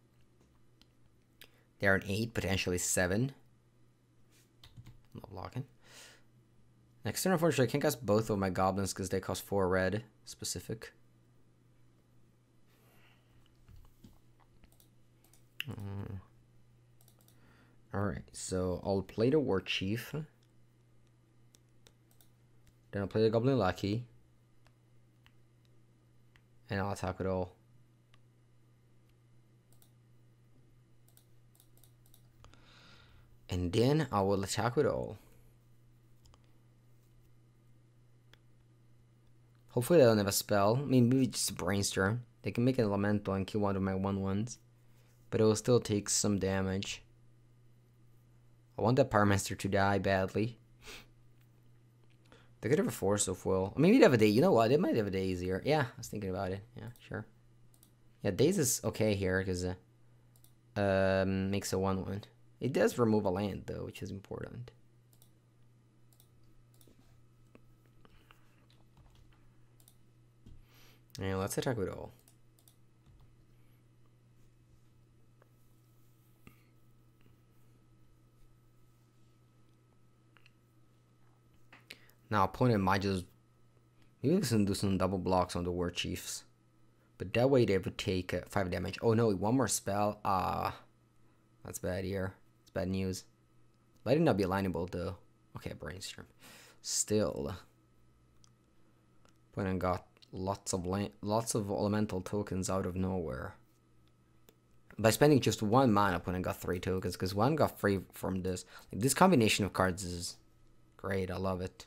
They're an eight, potentially seven. I'm not blocking. Next turn, unfortunately, I can't cast both of my goblins because they cost four red specific. Mm. Alright, so I'll play the War Chief. Then I'll play the Goblin Lucky. And I'll attack it all. And then I will attack with all. Hopefully they don't have a spell. I mean, maybe just a Brainstorm. They can make an Elemental and kill one of my one ones. But it will still take some damage. I want that Pyromancer to die badly. They could have a Force of Will. Maybe they have a day. You know what? They might have a day easier. Yeah, I was thinking about it. Yeah, sure. Yeah, Days is okay here because uh, um, makes a one one. It does remove a land, though, which is important. And let's attack with all. Now, opponent might just... Maybe we can do some double blocks on the War Chiefs. But that way they would take uh, five damage. Oh no, one more spell. Ah, uh, that's bad here. Bad news. Let it not be a lightning bolt though. Okay, Brainstorm. Still, opponent got lots of lots of elemental tokens out of nowhere. By spending just one mana, opponent got three tokens because one got free from this. Like, this combination of cards is great. I love it.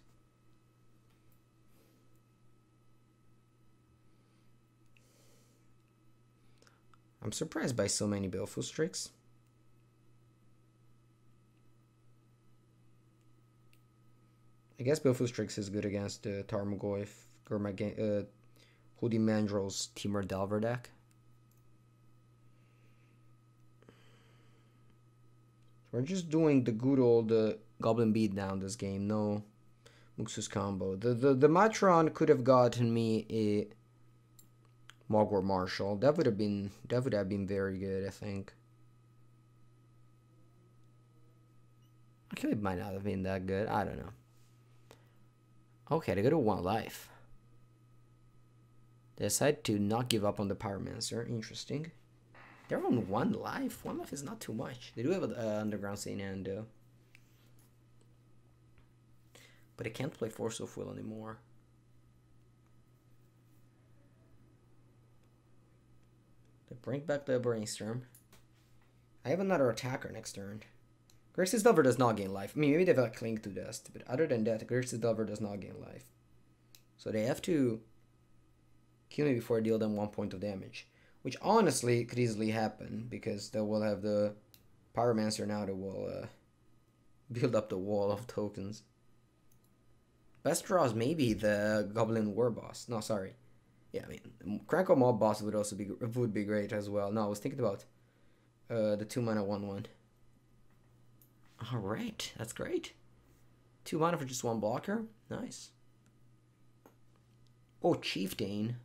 I'm surprised by so many Baleful Strix. I guess Baleful Strix is good against uh, Tarmogoyf, Gurmag uh, Hoodie Mandrel's Temur Delver deck. So we're just doing the good old uh, Goblin Beatdown this game, no Muxus combo. The, the, the Matron could have gotten me a Mogwart Marshal. That would have been that would have been very good, I think. Actually, it might not have been that good. I don't know. Okay, they go to one life. They decide to not give up on the Pyromancer. Interesting. They're on one life. One life is not too much. They do have an uh, Underground Saint Anne though. But I can't play Force of Will anymore. They bring back the Brainstorm. I have another attacker next turn. Grixis Delver does not gain life. I mean, maybe they've got Cling to Dust, but other than that, Grixis Delver does not gain life. So they have to kill me before I deal them one point of damage. Which honestly could easily happen because they will have the Pyromancer now that will uh, build up the wall of tokens. Best draws maybe the Goblin War Boss. No, sorry. Yeah, I mean Krenko Mob Boss would also be would be great as well. No, I was thinking about uh, the two mana one one. All right, that's great. Two mana for just one blocker. Nice. Oh, Chieftain.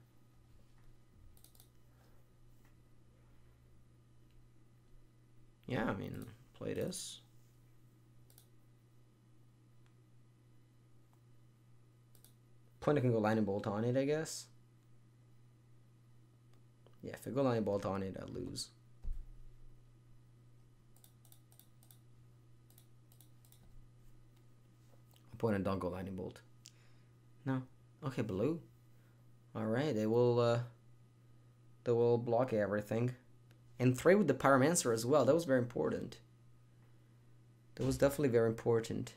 Yeah, I mean, play this. Opponent can go Lightning Bolt on it, I guess. Yeah, if I go Lightning Bolt on it, I lose. Opponent don't go Lightning Bolt. No. Okay, blue. Alright, they will uh they will block everything. And three with the Pyromancer as well. That was very important. That was definitely very important.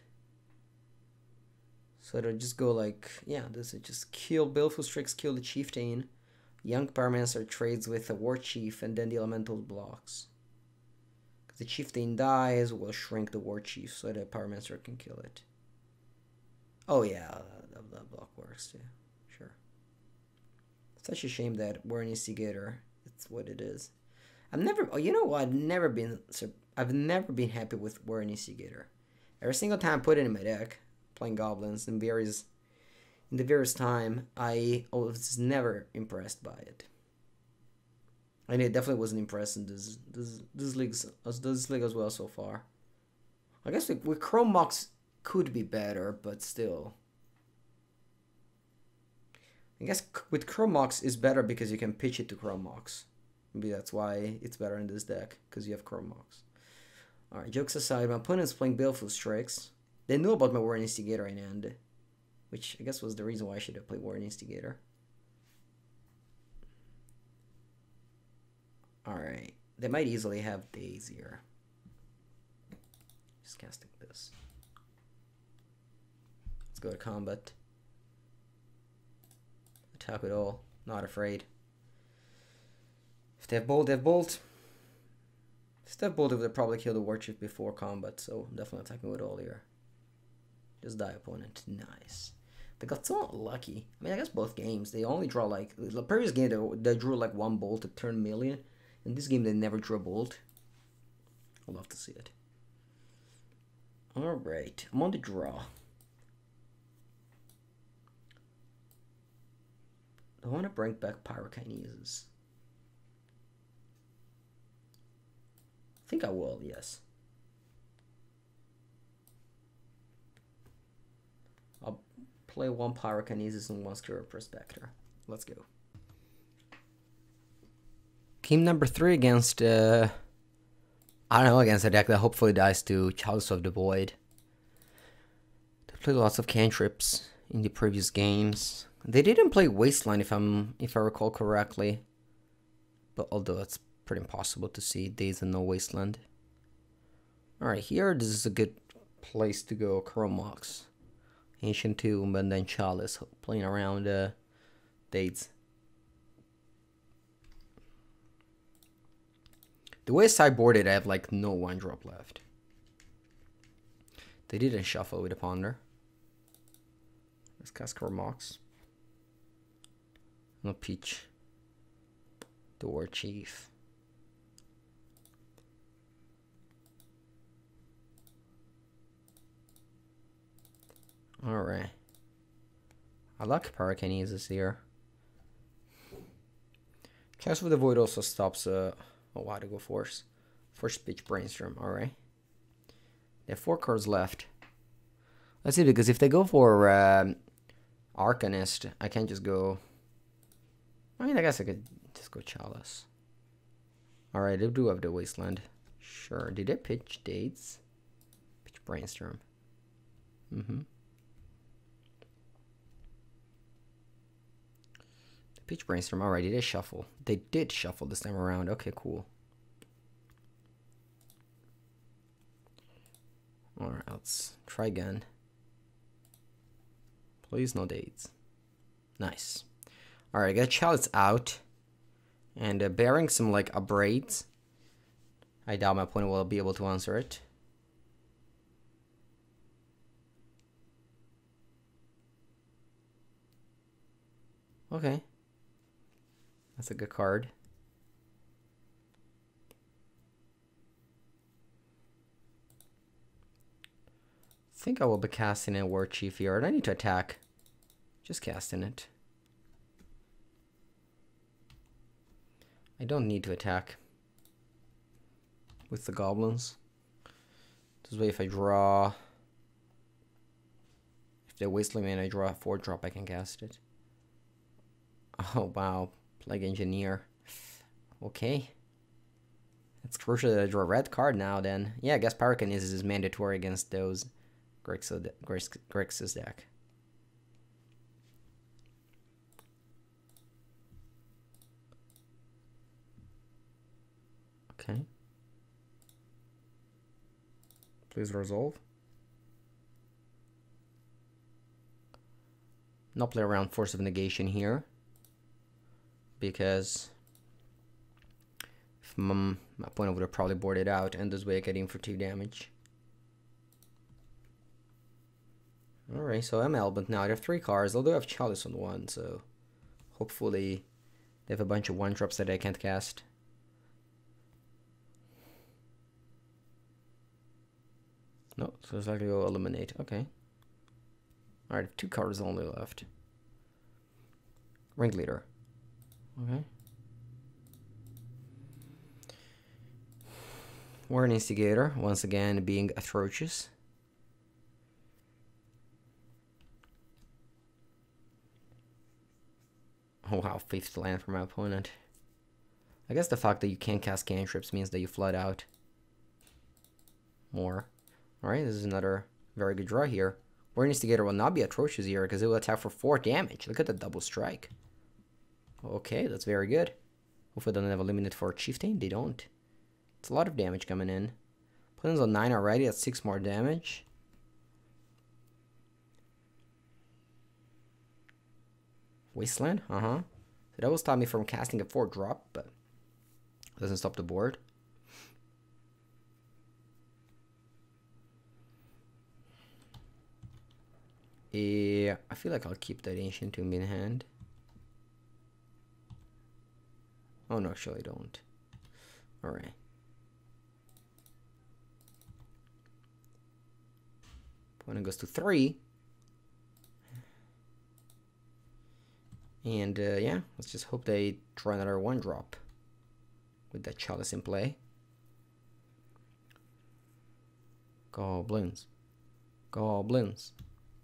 So they'll just go like, yeah, this is just kill Baleful Strix, kill the Chieftain. Young Pyromancer trades with the War Chief, and then the Elemental blocks. Because the Chieftain dies, we'll shrink the War Chief so the Pyromancer can kill it. Oh yeah, that, that block works too. Sure. It's such a shame that War Instigator, it's what it is. I've never, oh, you know what? I've never been, I've never been happy with War Instigator. Every single time I put it in my deck, playing goblins, in various, in the various time, I was never impressed by it. And it definitely wasn't impressed in this, this, this league, this league as well so far. I guess with, with Chrome Mox could be better, but still. I guess with Chrome Mox is better because you can pitch it to Chrome Mox. Maybe that's why it's better in this deck, because you have Chrome Mox. Alright, jokes aside, my opponent's playing Baleful Strix. They knew about my War Instigator in hand, which I guess was the reason why I should have played War Instigator. Alright, they might easily have Daze here. Just casting this. Let's go to combat. Attack with all, not afraid. If they have Bolt, they have Bolt. If they have Bolt, they would probably kill the War Chief before combat, so definitely attacking with all here. Just die, opponent. Nice. They got so lucky. I mean, I guess both games, they only draw like... The previous game, they, they drew like one Bolt to turn million. In this game, they never drew a Bolt. I'd love to see it. Alright, I'm on the draw. I want to bring back Pyrokinesis. I think I will, yes. I'll play one Pyrokinesis and one Skewer Prospector. Let's go. Game number three against, uh, I don't know, against a deck that hopefully dies to Chalice of the Void. They played lots of cantrips in the previous games. They didn't play Wasteland if I'm if I recall correctly. But although it's pretty impossible to see Daze and no Wasteland. Alright, here this is a good place to go. Chrome Mox, Ancient Tomb, and then Chalice playing around uh Daze. The way I sideboarded, I have like no one drop left. They didn't shuffle with a Ponder. Let's cast Chrome Mox. No Peach. The War Chief. Alright. I like Pyrokinesis here. Cast with the Void also stops uh, a while to go Force. Force Speech Brainstorm, alright. They have four cards left. Let's see, because if they go for um, Arcanist, I can't just go... I mean, I guess I could just go Chalice. Alright, they do have the Wasteland. Sure. Did they pitch Dates? Pitch Brainstorm. Mm-hmm. Pitch Brainstorm. Alright, did they shuffle? They did shuffle this time around. Okay, cool. Alright, let's try again. Please, no Dates. Nice. Alright, I got Chalice out. And uh, bearing some like upgrades. I doubt my opponent will be able to answer it. Okay. That's a good card. I think I will be casting a War Chief here. And I need to attack. Just casting it. I don't need to attack with the goblins. This way if I draw... If they Wasteland Man, I draw a four drop, I can cast it. Oh wow, Plague Engineer. Okay. It's crucial that I draw a red card now then. Yeah, I guess Pyrokinesis is mandatory against those Grixis deck. Okay. Please resolve. Not play around Force of Negation here. Because if my, my opponent would have probably boarded out, and this way I get in for two damage. Alright, so I'm Elbent now. I have three cards, although I have Chalice on one, so hopefully they have a bunch of one drops that I can't cast. No, so it's likely to eliminate. Okay. Alright, two cards only left. Ringleader. Okay. Warren Instigator, once again being atrocious. Oh wow, fifth land for my opponent. I guess the fact that you can't cast cantrips means that you flood out more. Alright, this is another very good draw here. Warren Instigator will not be atrocious here because it will attack for four damage. Look at the double strike. Okay, that's very good. Hopefully they don't have a limit for Chieftain. They don't. It's a lot of damage coming in. Opponent's on nine already. That's six more damage. Wasteland? Uh-huh. So that will stop me from casting a four drop, but doesn't stop the board. Yeah, I feel like I'll keep that Ancient Tomb in hand. Oh no, actually I don't. Alright. Opponent goes to three. And uh, yeah, let's just hope they try another one drop with that Chalice in play. Goblins. Goblins.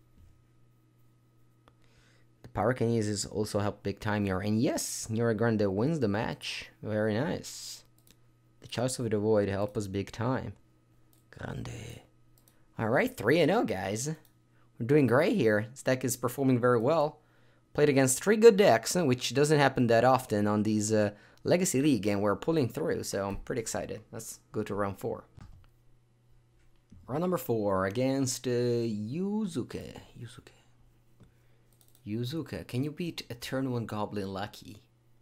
The Pyrokinesis also helped big time here. And yes, Nura Grande wins the match. Very nice. The Chalice of the Void help us big time. Grande. Alright, three and oh guys. We're doing great here. This deck is performing very well. Played against three good decks, which doesn't happen that often on these uh, Legacy League, and we're pulling through, so I'm pretty excited. Let's go to round four. Round number four against uh, Yuzuke. Yuzuke. Yuzuka, can you beat a turn one Goblin Lucky?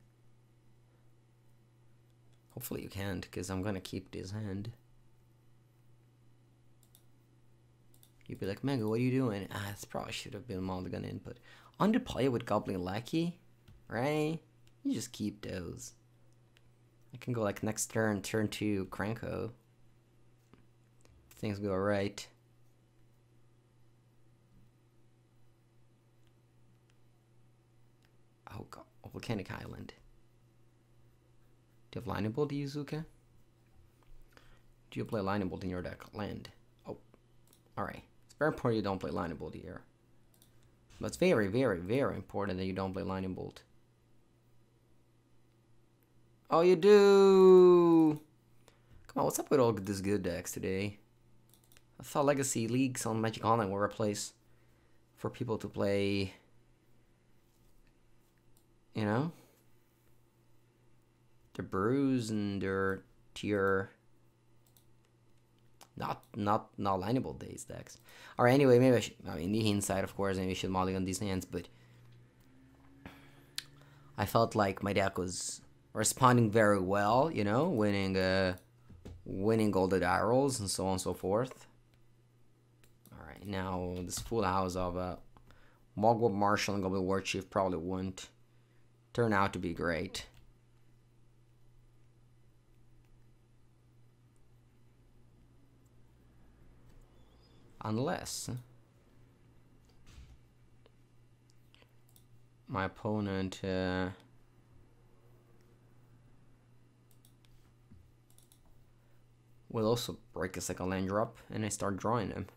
Hopefully you can't, because I'm gonna keep this hand. You'd be like, Mega, what are you doing? Ah, this probably should have been mulligan input. Underplay with Goblin Lackey, right? You just keep those. I can go like next turn, turn two, Cranko. Things go right. Oh god, Volcanic Island. Do you have Lightning Bolt, Yuzuka? Do you play Lightning Bolt in your deck? Land. Oh, alright. It's very important you don't play Lightning Bolt here. But it's very, very, very important that you don't play Lightning Bolt. Oh, you do! Come on, what's up with all these good decks today? I thought Legacy Leagues on Magic Online were a place for people to play, you know, their brews and their tier. Not, not, not Lightning Bolt days decks. Alright, anyway, maybe I should, I mean, the inside, of course, maybe I should mulligan these hands, but I felt like my deck was responding very well, you know, winning uh, winning all the die rolls and so on and so forth. Alright, now this full house of uh, Mogwai Marshal and Goblin War Chief probably won't turn out to be great. Unless my opponent uh, will also break a second land drop and I start drawing them.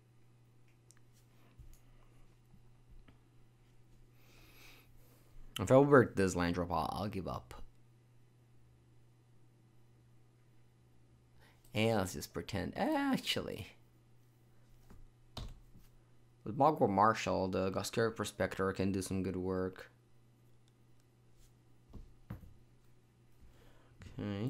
If I break this land drop, I'll, I'll give up. And let's just pretend. Actually, with Mogwai Marshal, the Ghostlyric Prospector can do some good work. Okay.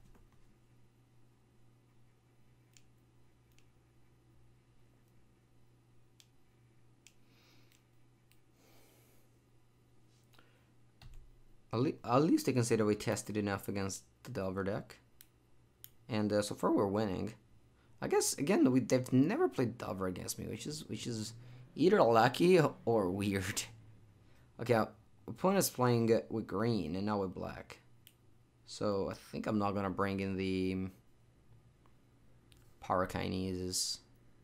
At least I can say that we tested enough against the Delver deck. And uh, so far we're winning. I guess, again, we, they've never played Delver against me, which is which is either lucky or weird. Okay, our opponent's playing with green and now with black. So I think I'm not going to bring in the Pyrokinesis.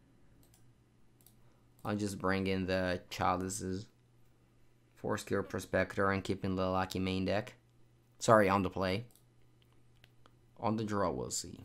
I'll just bring in the Chalices. Force-Gear Prospector and keeping the lucky main deck. Sorry, on the play. On the draw, we'll see.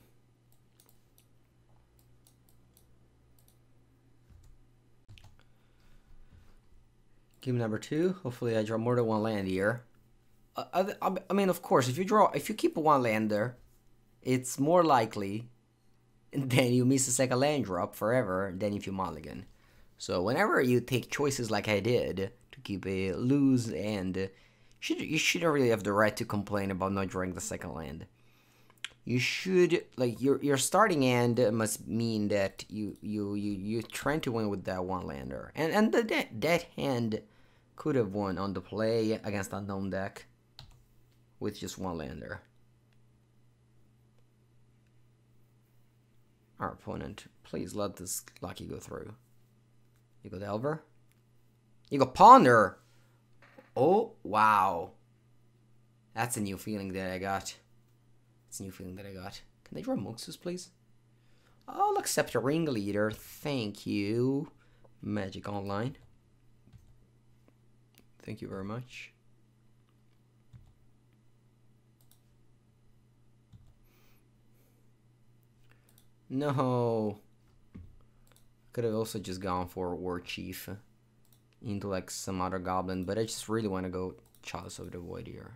Game number two. Hopefully, I draw more than one land here. Uh, I, I mean, of course, if you draw, if you keep one lander, it's more likely then you miss a second land drop forever than if you mulligan. So whenever you take choices like I did to keep a lose and should you shouldn't really have the right to complain about not drawing the second land. You should, like, your your starting hand must mean that you you you you're trying to win with that one lander, and and the, that that hand could have won on the play against unknown deck with just one lander. Our opponent, please let this lucky go through. You go Delver. You go Ponder. Oh, wow. That's a new feeling that I got. That's a new feeling that I got. Can they draw Muxus, please? I'll accept a Ringleader. Thank you. Magic Online. Thank you very much. No. Could have also just gone for War Chief into like some other goblin, but I just really want to go Chalice of the Void here.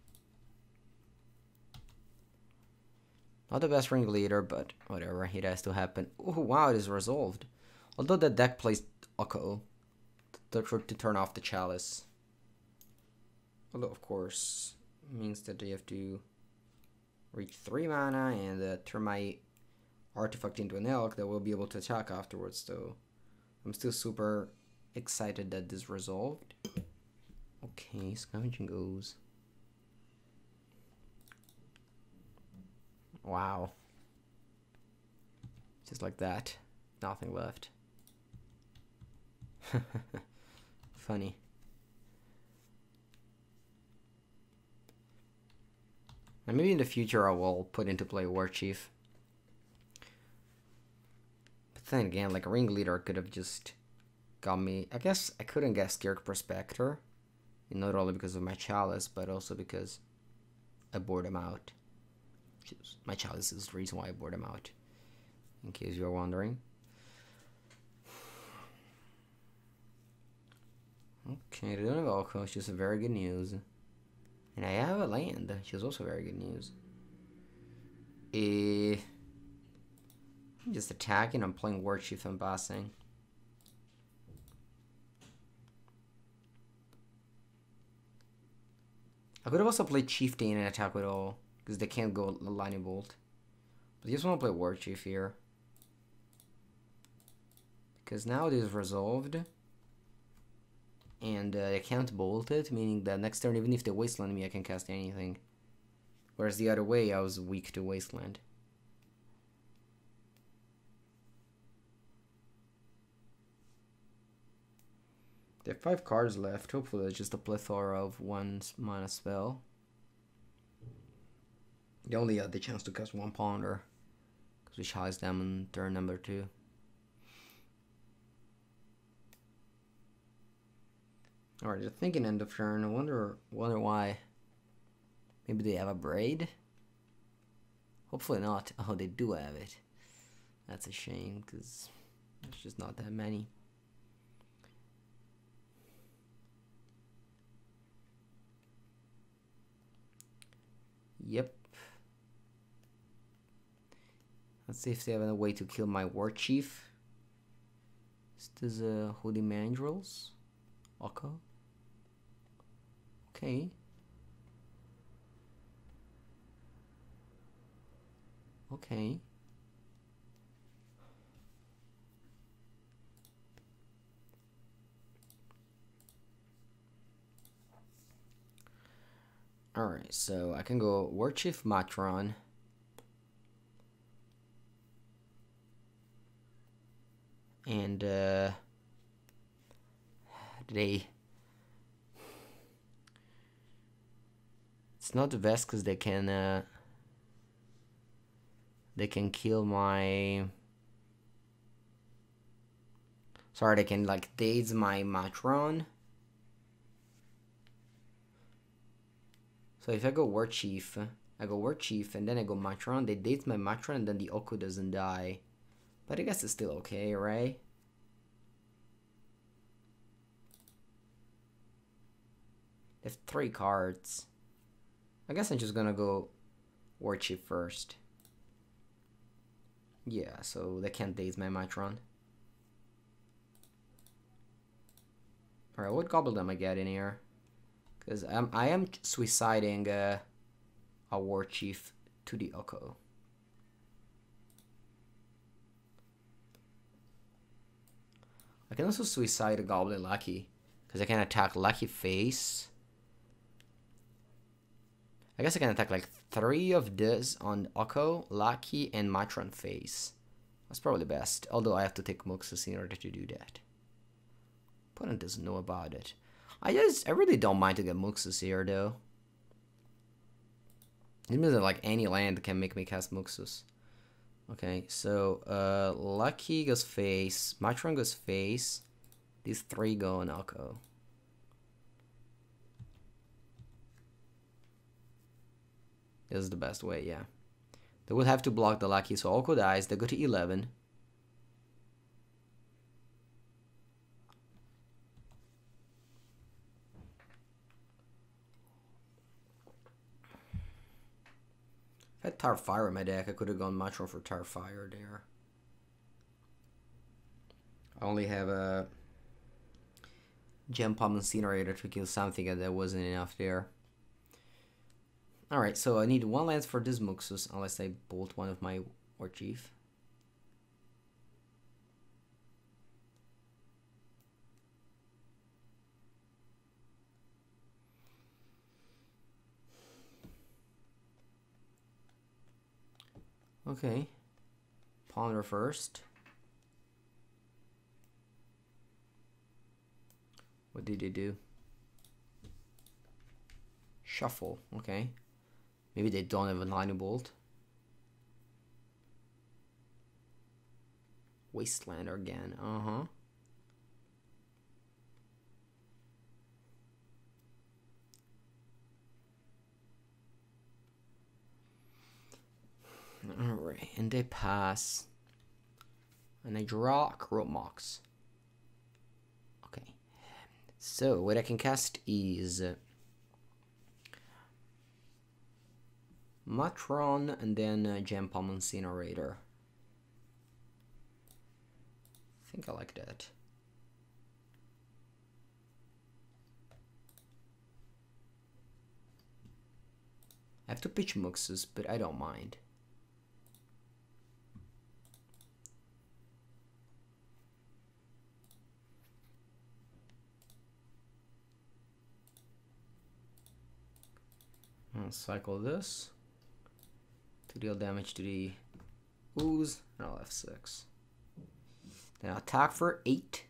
Not the best Ringleader, but whatever, it has to happen. Oh wow, it is resolved. Although the deck plays Oko to, to turn off the Chalice. Although of course means that they have to reach three mana and uh, turn my artifact into an elk that will be able to attack afterwards, though. I'm still super excited that this resolved. Okay, Scavenging Ooze. Wow. Just like that. Nothing left. Funny. And maybe in the future I will put into play War Chief. But then again, like a Ringleader could have just got me. I guess I couldn't get Ghostlyric Prospector. Not only because of my Chalice, but also because I bored him out. My Chalice is the reason why I bored him out. In case you're wondering. Okay, the Dune of Oko is just a very good news. And I have a land, which is also very good news. Eh, I'm just attacking, I'm playing War Chief and passing. I could have also played Chieftain and attack with all, because they can't go Lightning Bolt. But I just want to play War Chief here. Because now it is resolved. And uh, I can't bolt it, meaning that next turn, even if they wasteland me, I can cast anything. Whereas the other way, I was weak to Wasteland. They have five cards left. Hopefully it's just a plethora of one mana spell. They only had the chance to cast one Ponder, because we highs them on turn number two. Alright, they're thinking end of turn. I wonder, wonder why. Maybe they have a Braid? Hopefully not. Oh, they do have it. That's a shame, because there's just not that many. Yep. Let's see if they have a way to kill my War Chief. Is this uh, Holy Mandrills? Oko? Okay. Okay. Alright, so I can go War Chief Matron. And uh they it's not the best because they can uh they can kill my sorry they can like daze my Matron. So if I go War Chief, I go War Chief and then I go Matron, they date my Matron and then the Oko doesn't die. But I guess it's still okay, right? They have three cards. I guess I'm just gonna go War Chief first. Yeah, so they can't daze my Matron. Alright, what Goblin am I getting here? Because I'm, I am suiciding uh, a War Chief to the Oko. I can also suicide a Goblin Lucky, because I can attack Lucky face. I guess I can attack like three of this on Oko, Lucky, and Matron face. That's probably best, although I have to take Muxus in order to do that. Opponent doesn't know about it. I just, I really don't mind to get Muxus here, though. It means that, like, any land can make me cast Muxus. Okay, so, uh, Lucky goes face, Matron goes face, these three go on Oko. This is the best way, yeah. They would have to block the Lucky, so Oko dies, they go to eleven. If I had Tarfire in my deck, I could have gone Matron for Tarfire there. I only have a Gem Palm Incinerator to kill something, and that wasn't enough there. Alright, so I need one lance for this Muxus, unless I bolt one of my War Chief. Okay. Ponder first. What did they do? Shuffle, okay. Maybe they don't have a Lightning Bolt. Wastelander again, uh-huh. Alright, and they pass. And I draw Corrupt Mox. Okay. So, what I can cast is uh, Matron and then uh, Gem Palm Incinerator. I think I like that. I have to pitch Muxus, but I don't mind. I'll cycle this. to deal damage to the ooze, and I'll F six. Then I'll attack for eight.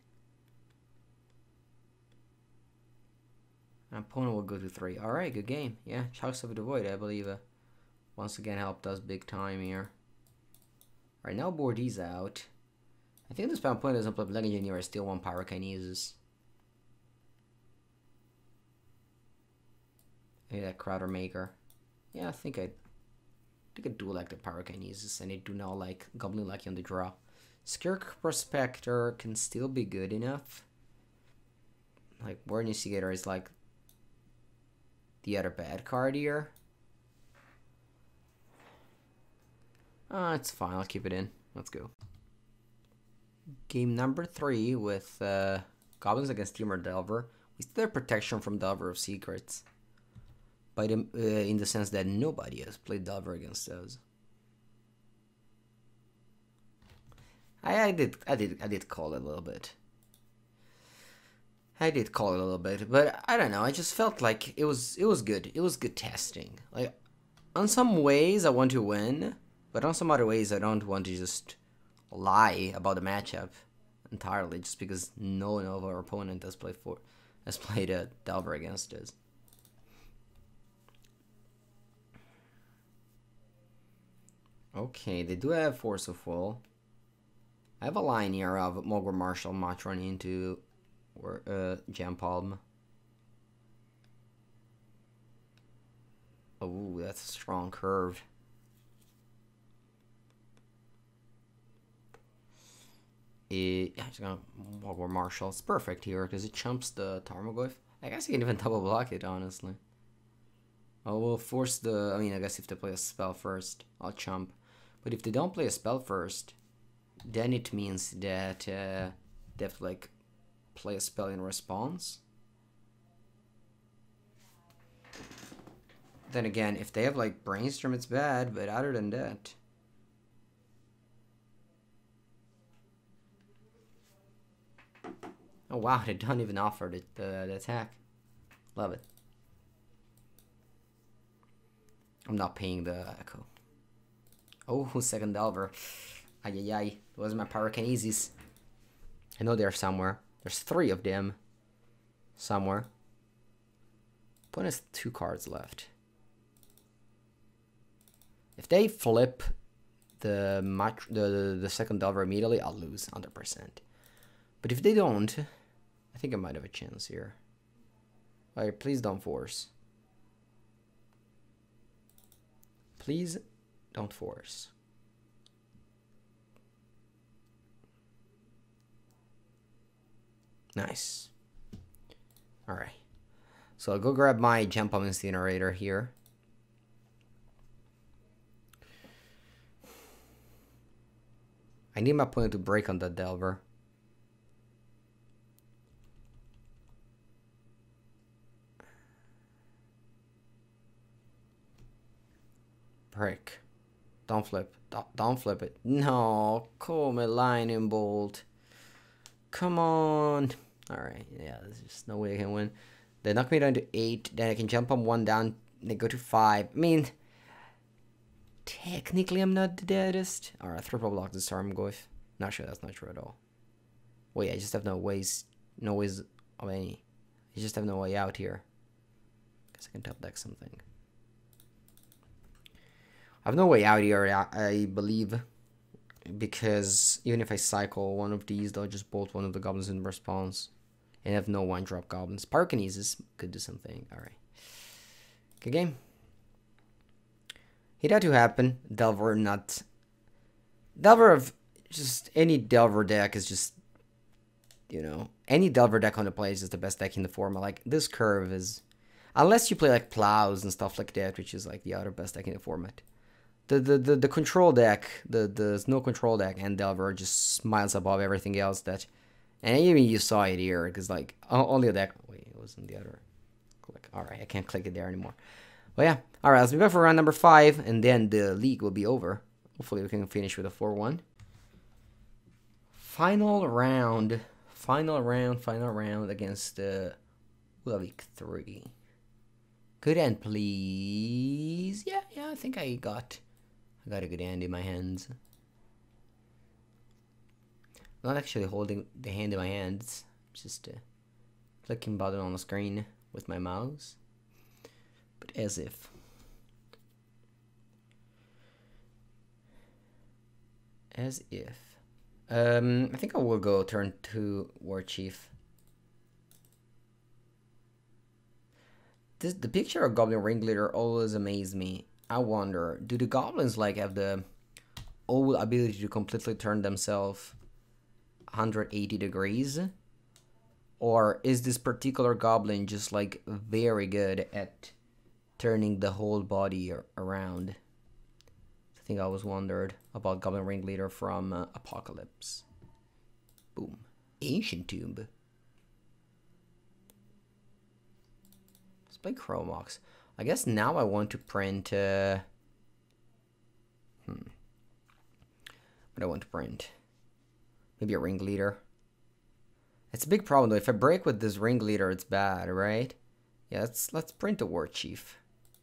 My opponent will go to three. Alright, good game. Yeah, Chalice of the Void, I believe, uh, once again helped us big time here. Alright, now board these out. I think this my opponent doesn't play Blood Engineer, I still want Pyrokinesis. Maybe that Crowder Maker. Yeah, I think I, I think I do like the Pyrokinesis, and I do not like Goblin Lucky on the draw. Skirk Prospector can still be good enough. Like, Warden Instigator is like the other bad card here. Ah, uh, it's fine, I'll keep it in. Let's go. Game number three with uh, Goblins against Temur Delver. We still have protection from Delver of Secrets. By the, uh, in the sense that nobody has played Delver against us. I, I did I did I did call it a little bit. I did call it a little bit, but I don't know, I just felt like it was it was good. It was good testing. Like, on some ways I want to win, but on some other ways I don't want to just lie about the matchup entirely just because no one of our opponent has played for has played a Delver against us. Okay, they do have Force of Will. I have a line here of Mogor Marshall Matron into uh, Jam Palm. Oh, that's a strong curve. It, yeah, it's gonna Mogor Marshall. It's perfect here because it chumps the Tarmogoyf. I guess you can even double block it, honestly. I will force the. I mean, I guess if they play a spell first, I'll chump. But if they don't play a spell first, then it means that uh, they have to like play a spell in response. Then again, if they have like Brainstorm, it's bad, but other than that. Oh wow, they don't even offer the, the, the attack. Love it. I'm not paying the Echo. Oh, second Delver. Ay ay ay. Those are my Pyrokinesis. I know they're somewhere. There's three of them. Somewhere. Opponent has two cards left. If they flip the match, the, the the second Delver immediately, I'll lose one hundred percent. But if they don't, I think I might have a chance here. Alright, please don't force. Please don't force. Nice. Alright. So I'll go grab my Jam Palm Incinerator here. I need my opponent to break on that Delver. Break. Don't flip. Don't, don't flip it. No. Come on, Lightning Bolt. Come on. Alright. Yeah, there's just no way I can win. They knock me down to eight. Then I can jump on one down. They go to five. I mean, technically I'm not the deadest. Alright, triple block the Tarmogoyf. Not sure that's not true at all. Wait, I just have no ways. No ways of any. I just have no way out here. Guess I can top deck something. I have no way out here, I, I believe, because even if I cycle one of these, they'll just bolt one of the goblins in response, and have no one-drop goblins. Pyrokinesis could do something. All right, good game. It had to happen. Delver not. Delver of just any Delver deck is just, you know, any Delver deck on the play is just the best deck in the format. Like this curve is, unless you play like Plows and stuff like that, which is like the other best deck in the format. The, the, the, the control deck, the, the no control deck and Delver just smiles above everything else that, and even you saw it here, because like, only the deck, wait, it wasn't the other click. Alright, I can't click it there anymore. But yeah, alright, let's be back for round number five, and then the league will be over. Hopefully we can finish with a four one. Final round, final round, final round against uh, Week three. Good end, please. Yeah, yeah, I think I got... I got a good hand in my hands. I'm not actually holding the hand in my hands, just a clicking button on the screen with my mouse, but as if. As if. Um, I think I will go turn to War Chief. This, the picture of Goblin Ringleader always amazed me. I wonder, do the goblins like have the old ability to completely turn themselves one hundred eighty degrees? Or is this particular goblin just like very good at turning the whole body around? I think I always wondered about Goblin Ringleader from uh, Apocalypse. Boom. Ancient Tomb. Let's play Chromox. I guess now I want to print... Uh, hmm. What I want to print? Maybe a Ringleader. It's a big problem though. If I break with this Ringleader, it's bad, right? Yeah, let's, let's print a War Chief.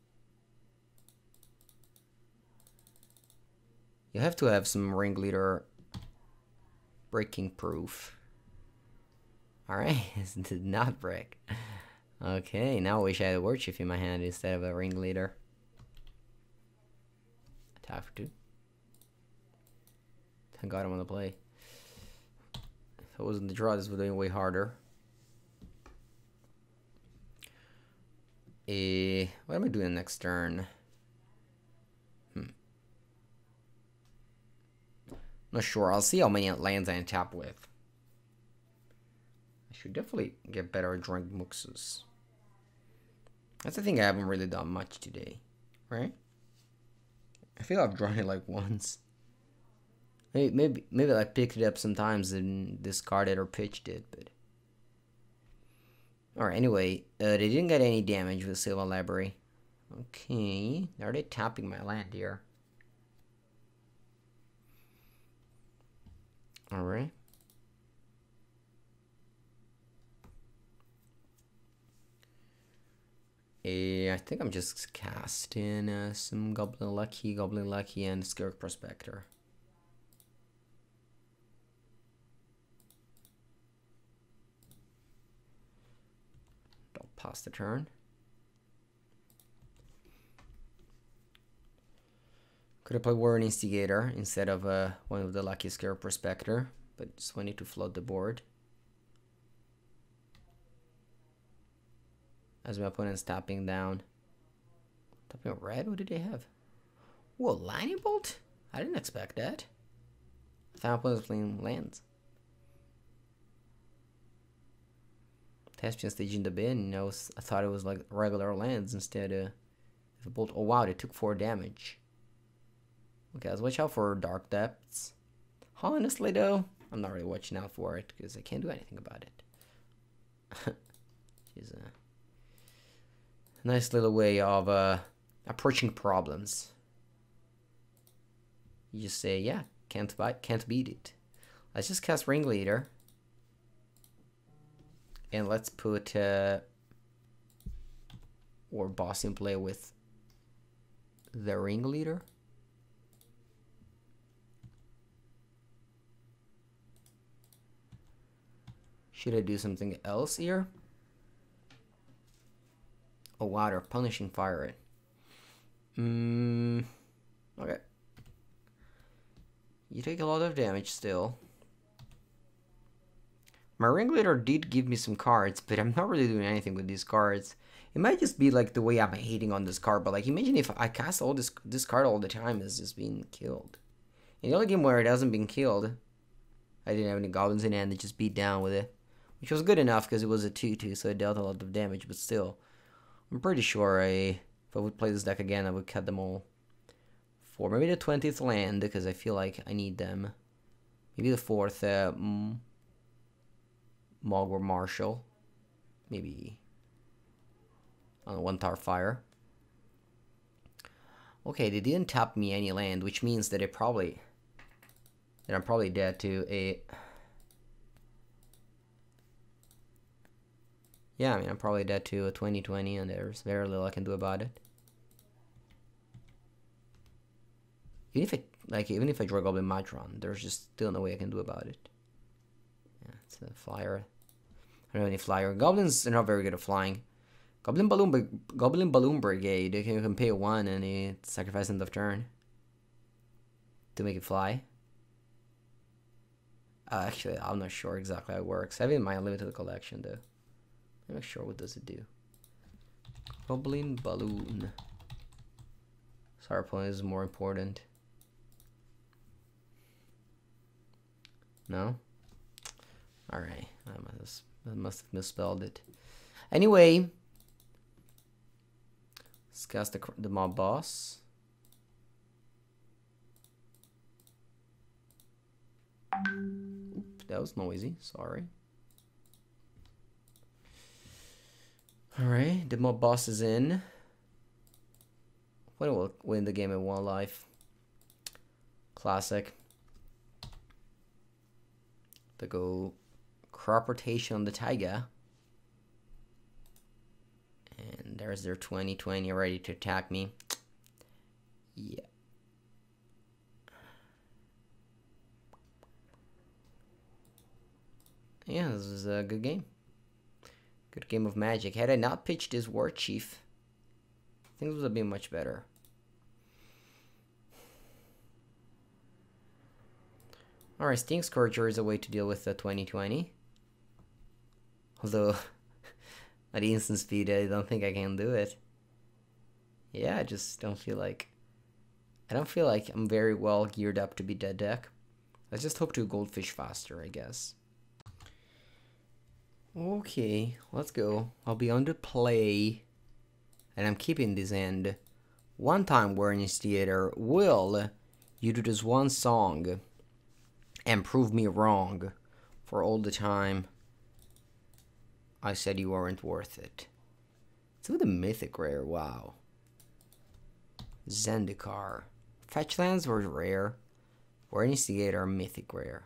You have to have some Ringleader breaking proof. Alright, this did not break. Okay, now I wish I had a War Chief in my hand instead of a Ringleader. Attack for two. Thank God I'm on the play. If it wasn't the draw, this would have been way harder. Eh, what am I doing next turn? Hmm. Not sure. I'll see how many lands I untap with. I should definitely get better at drawing Muxus. That's the thing, I haven't really done much today, right? I feel I've drawn it like once. Maybe maybe maybe I picked it up sometimes and discarded or pitched it, but. Alright, anyway, uh, they didn't get any damage with Sylvan Library. Okay, are they tapping my land here? Alright. Uh, I think I'm just casting uh, some Goblin Lucky, Goblin Lucky, and Skirk Prospector. I'll pass the turn. Could have played Warren Instigator instead of uh, one of the Lucky Skirk Prospector, but just wanted to flood the board. As my opponent's tapping down. Tapping red? What did they have? Whoa, Lightning Bolt? I didn't expect that. I thought my opponent was playing lands. Thespian Stage in the bin. I, was, I thought it was like regular lands instead of a bolt. Oh wow, they took four damage. Okay, let's watch out for Dark Depths. Honestly though, I'm not really watching out for it because I can't do anything about it. She's a nice little way of uh, approaching problems. You just say, yeah, can't buy, can't beat it. Let's just cast Ringleader. And let's put uh, or boss in play with the Ringleader. Should I do something else here? Oh wow, they're punishing fire it. Mm, okay. You take a lot of damage still. My Ringleader did give me some cards, but I'm not really doing anything with these cards. It might just be like the way I'm hating on this card, but like imagine if I cast all this this card all the time is just being killed. In the only game where it hasn't been killed, I didn't have any goblins in hand, they just beat down with it. Which was good enough because it was a two two, so it dealt a lot of damage, but still. I'm pretty sure I, if I would play this deck again, I would cut them all. For maybe the twentieth land, because I feel like I need them. Maybe the fourth, uh, mm, Mogwai Marshal. Maybe on uh, one Tower Fire. Okay, they didn't tap me any land, which means that it probably, that I'm probably dead to a... Yeah, I mean, I'm probably dead to a twenty twenty, and there's very little I can do about it. Even if it, like, even if I draw Goblin Matron, there's just still no way I can do about it. Yeah, it's a flyer. I don't have any flyer. Goblins are not very good at flying. Goblin Balloon, Goblin Balloon Brigade. You can, you can pay one and you sacrifice end of turn to make it fly. Uh, actually, I'm not sure exactly how it works. I have it in my unlimited collection though. I'm not sure what does it do. Goblin Balloon. Sorry, opponent is more important. No? Alright. I must, I must have misspelled it. Anyway. Let's cast the, the mob boss. Oop, that was noisy. Sorry. Alright. The mob boss is in. When will win the game in one life. Classic. To go crop rotation on the Taiga. And there's their twenty twenty ready to attack me. Yeah. Yeah, this is a good game. Good game of Magic. Had I not pitched this War Chief, things would have been much better. Alright, Sting Scourger is a way to deal with the twenty twenty. Although, at instant speed, I don't think I can do it. Yeah, I just don't feel like... I don't feel like I'm very well geared up to beat that deck. Let's just hope to Goldfish faster, I guess. Okay, let's go. I'll be on the play. And I'm keeping this end. One time, Warren's Theater, will you do this one song and prove me wrong for all the time I said you weren't worth it. It's with a mythic rare, wow. Zendikar. Fetch lands were rare. Warren's Theater, mythic rare.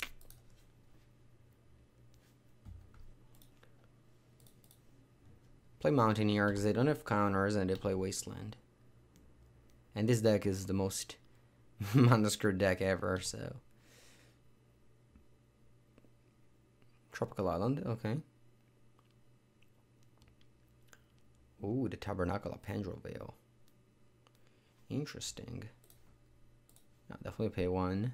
Play Mountaineer because they don't have counters and they play Wasteland. And this deck is the most mana-screwed deck ever, so. Tropical Island, okay. Ooh, the Tabernacle of Pendrell. Interesting. I'll definitely pay one.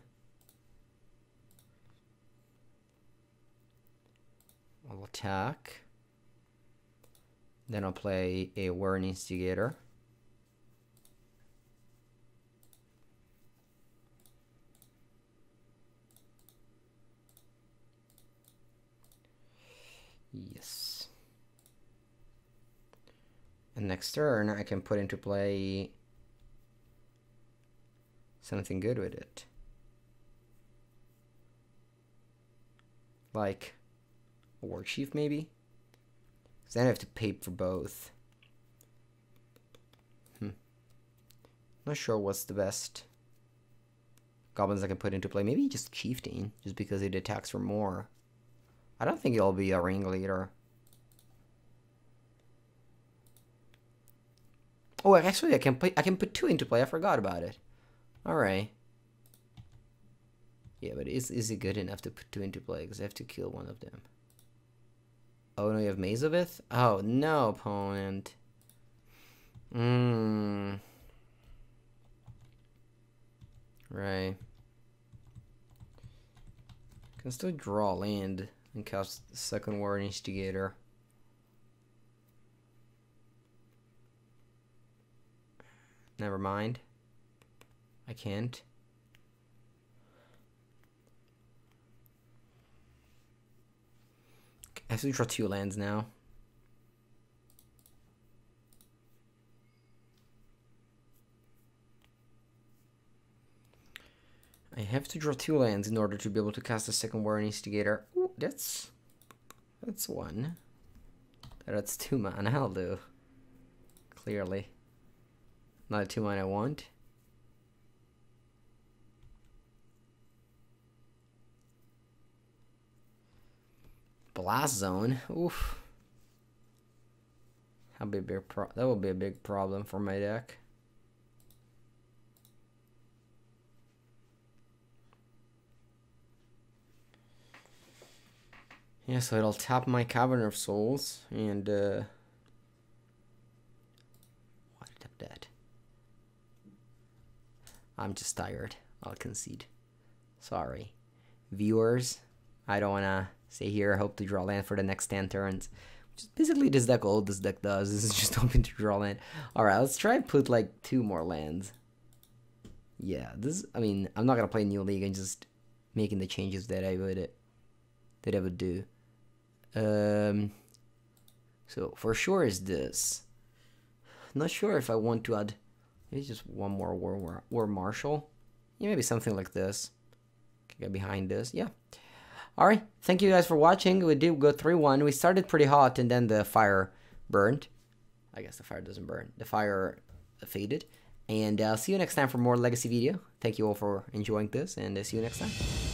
I'll attack. Then I'll play a Warren Instigator. Yes. And next turn, I can put into play something good with it. Like a War Chief, maybe? Because then I have to pay for both. Hmm. Not sure what's the best goblins I can put into play. Maybe just Chieftain, just because it attacks for more. I don't think it'll be a Ringleader. Oh, actually, I can play. I can put two into play. I forgot about it. All right. Yeah, but is is it good enough to put two into play? Because I have to kill one of them. Oh no, you have Mazovith? Oh no, opponent. Mmm. Right. Can still draw land and cast the second War Instigator. Never mind. I can't. I have to draw two lands now. I have to draw two lands in order to be able to cast a second War Instigator. Ooh, that's that's one. That's two mana. I'll do. Clearly, not a two mana I want. Blast Zone. Oof. That'll be a big pro that will be a big problem for my deck. Yeah, so it'll tap my Cavern of Souls and uh why did I tap that? I'm just tired. I'll concede. Sorry. Viewers, I don't wanna stay here. I hope to draw land for the next ten turns. Which is basically this deck all this deck does. This is just hoping to draw land. Alright, let's try and put like two more lands. Yeah, this I mean, I'm not gonna play New League and just making the changes that I would that I would do. Um so for sure is this. Not sure if I want to add maybe just one more War War, War Marshal. Yeah, maybe something like this. Can get behind this. Yeah. Alright, thank you guys for watching. We did go three one. We started pretty hot and then the fire burned. I guess the fire doesn't burn. The fire faded. And I'll uh, see you next time for more Legacy video. Thank you all for enjoying this and uh, see you next time.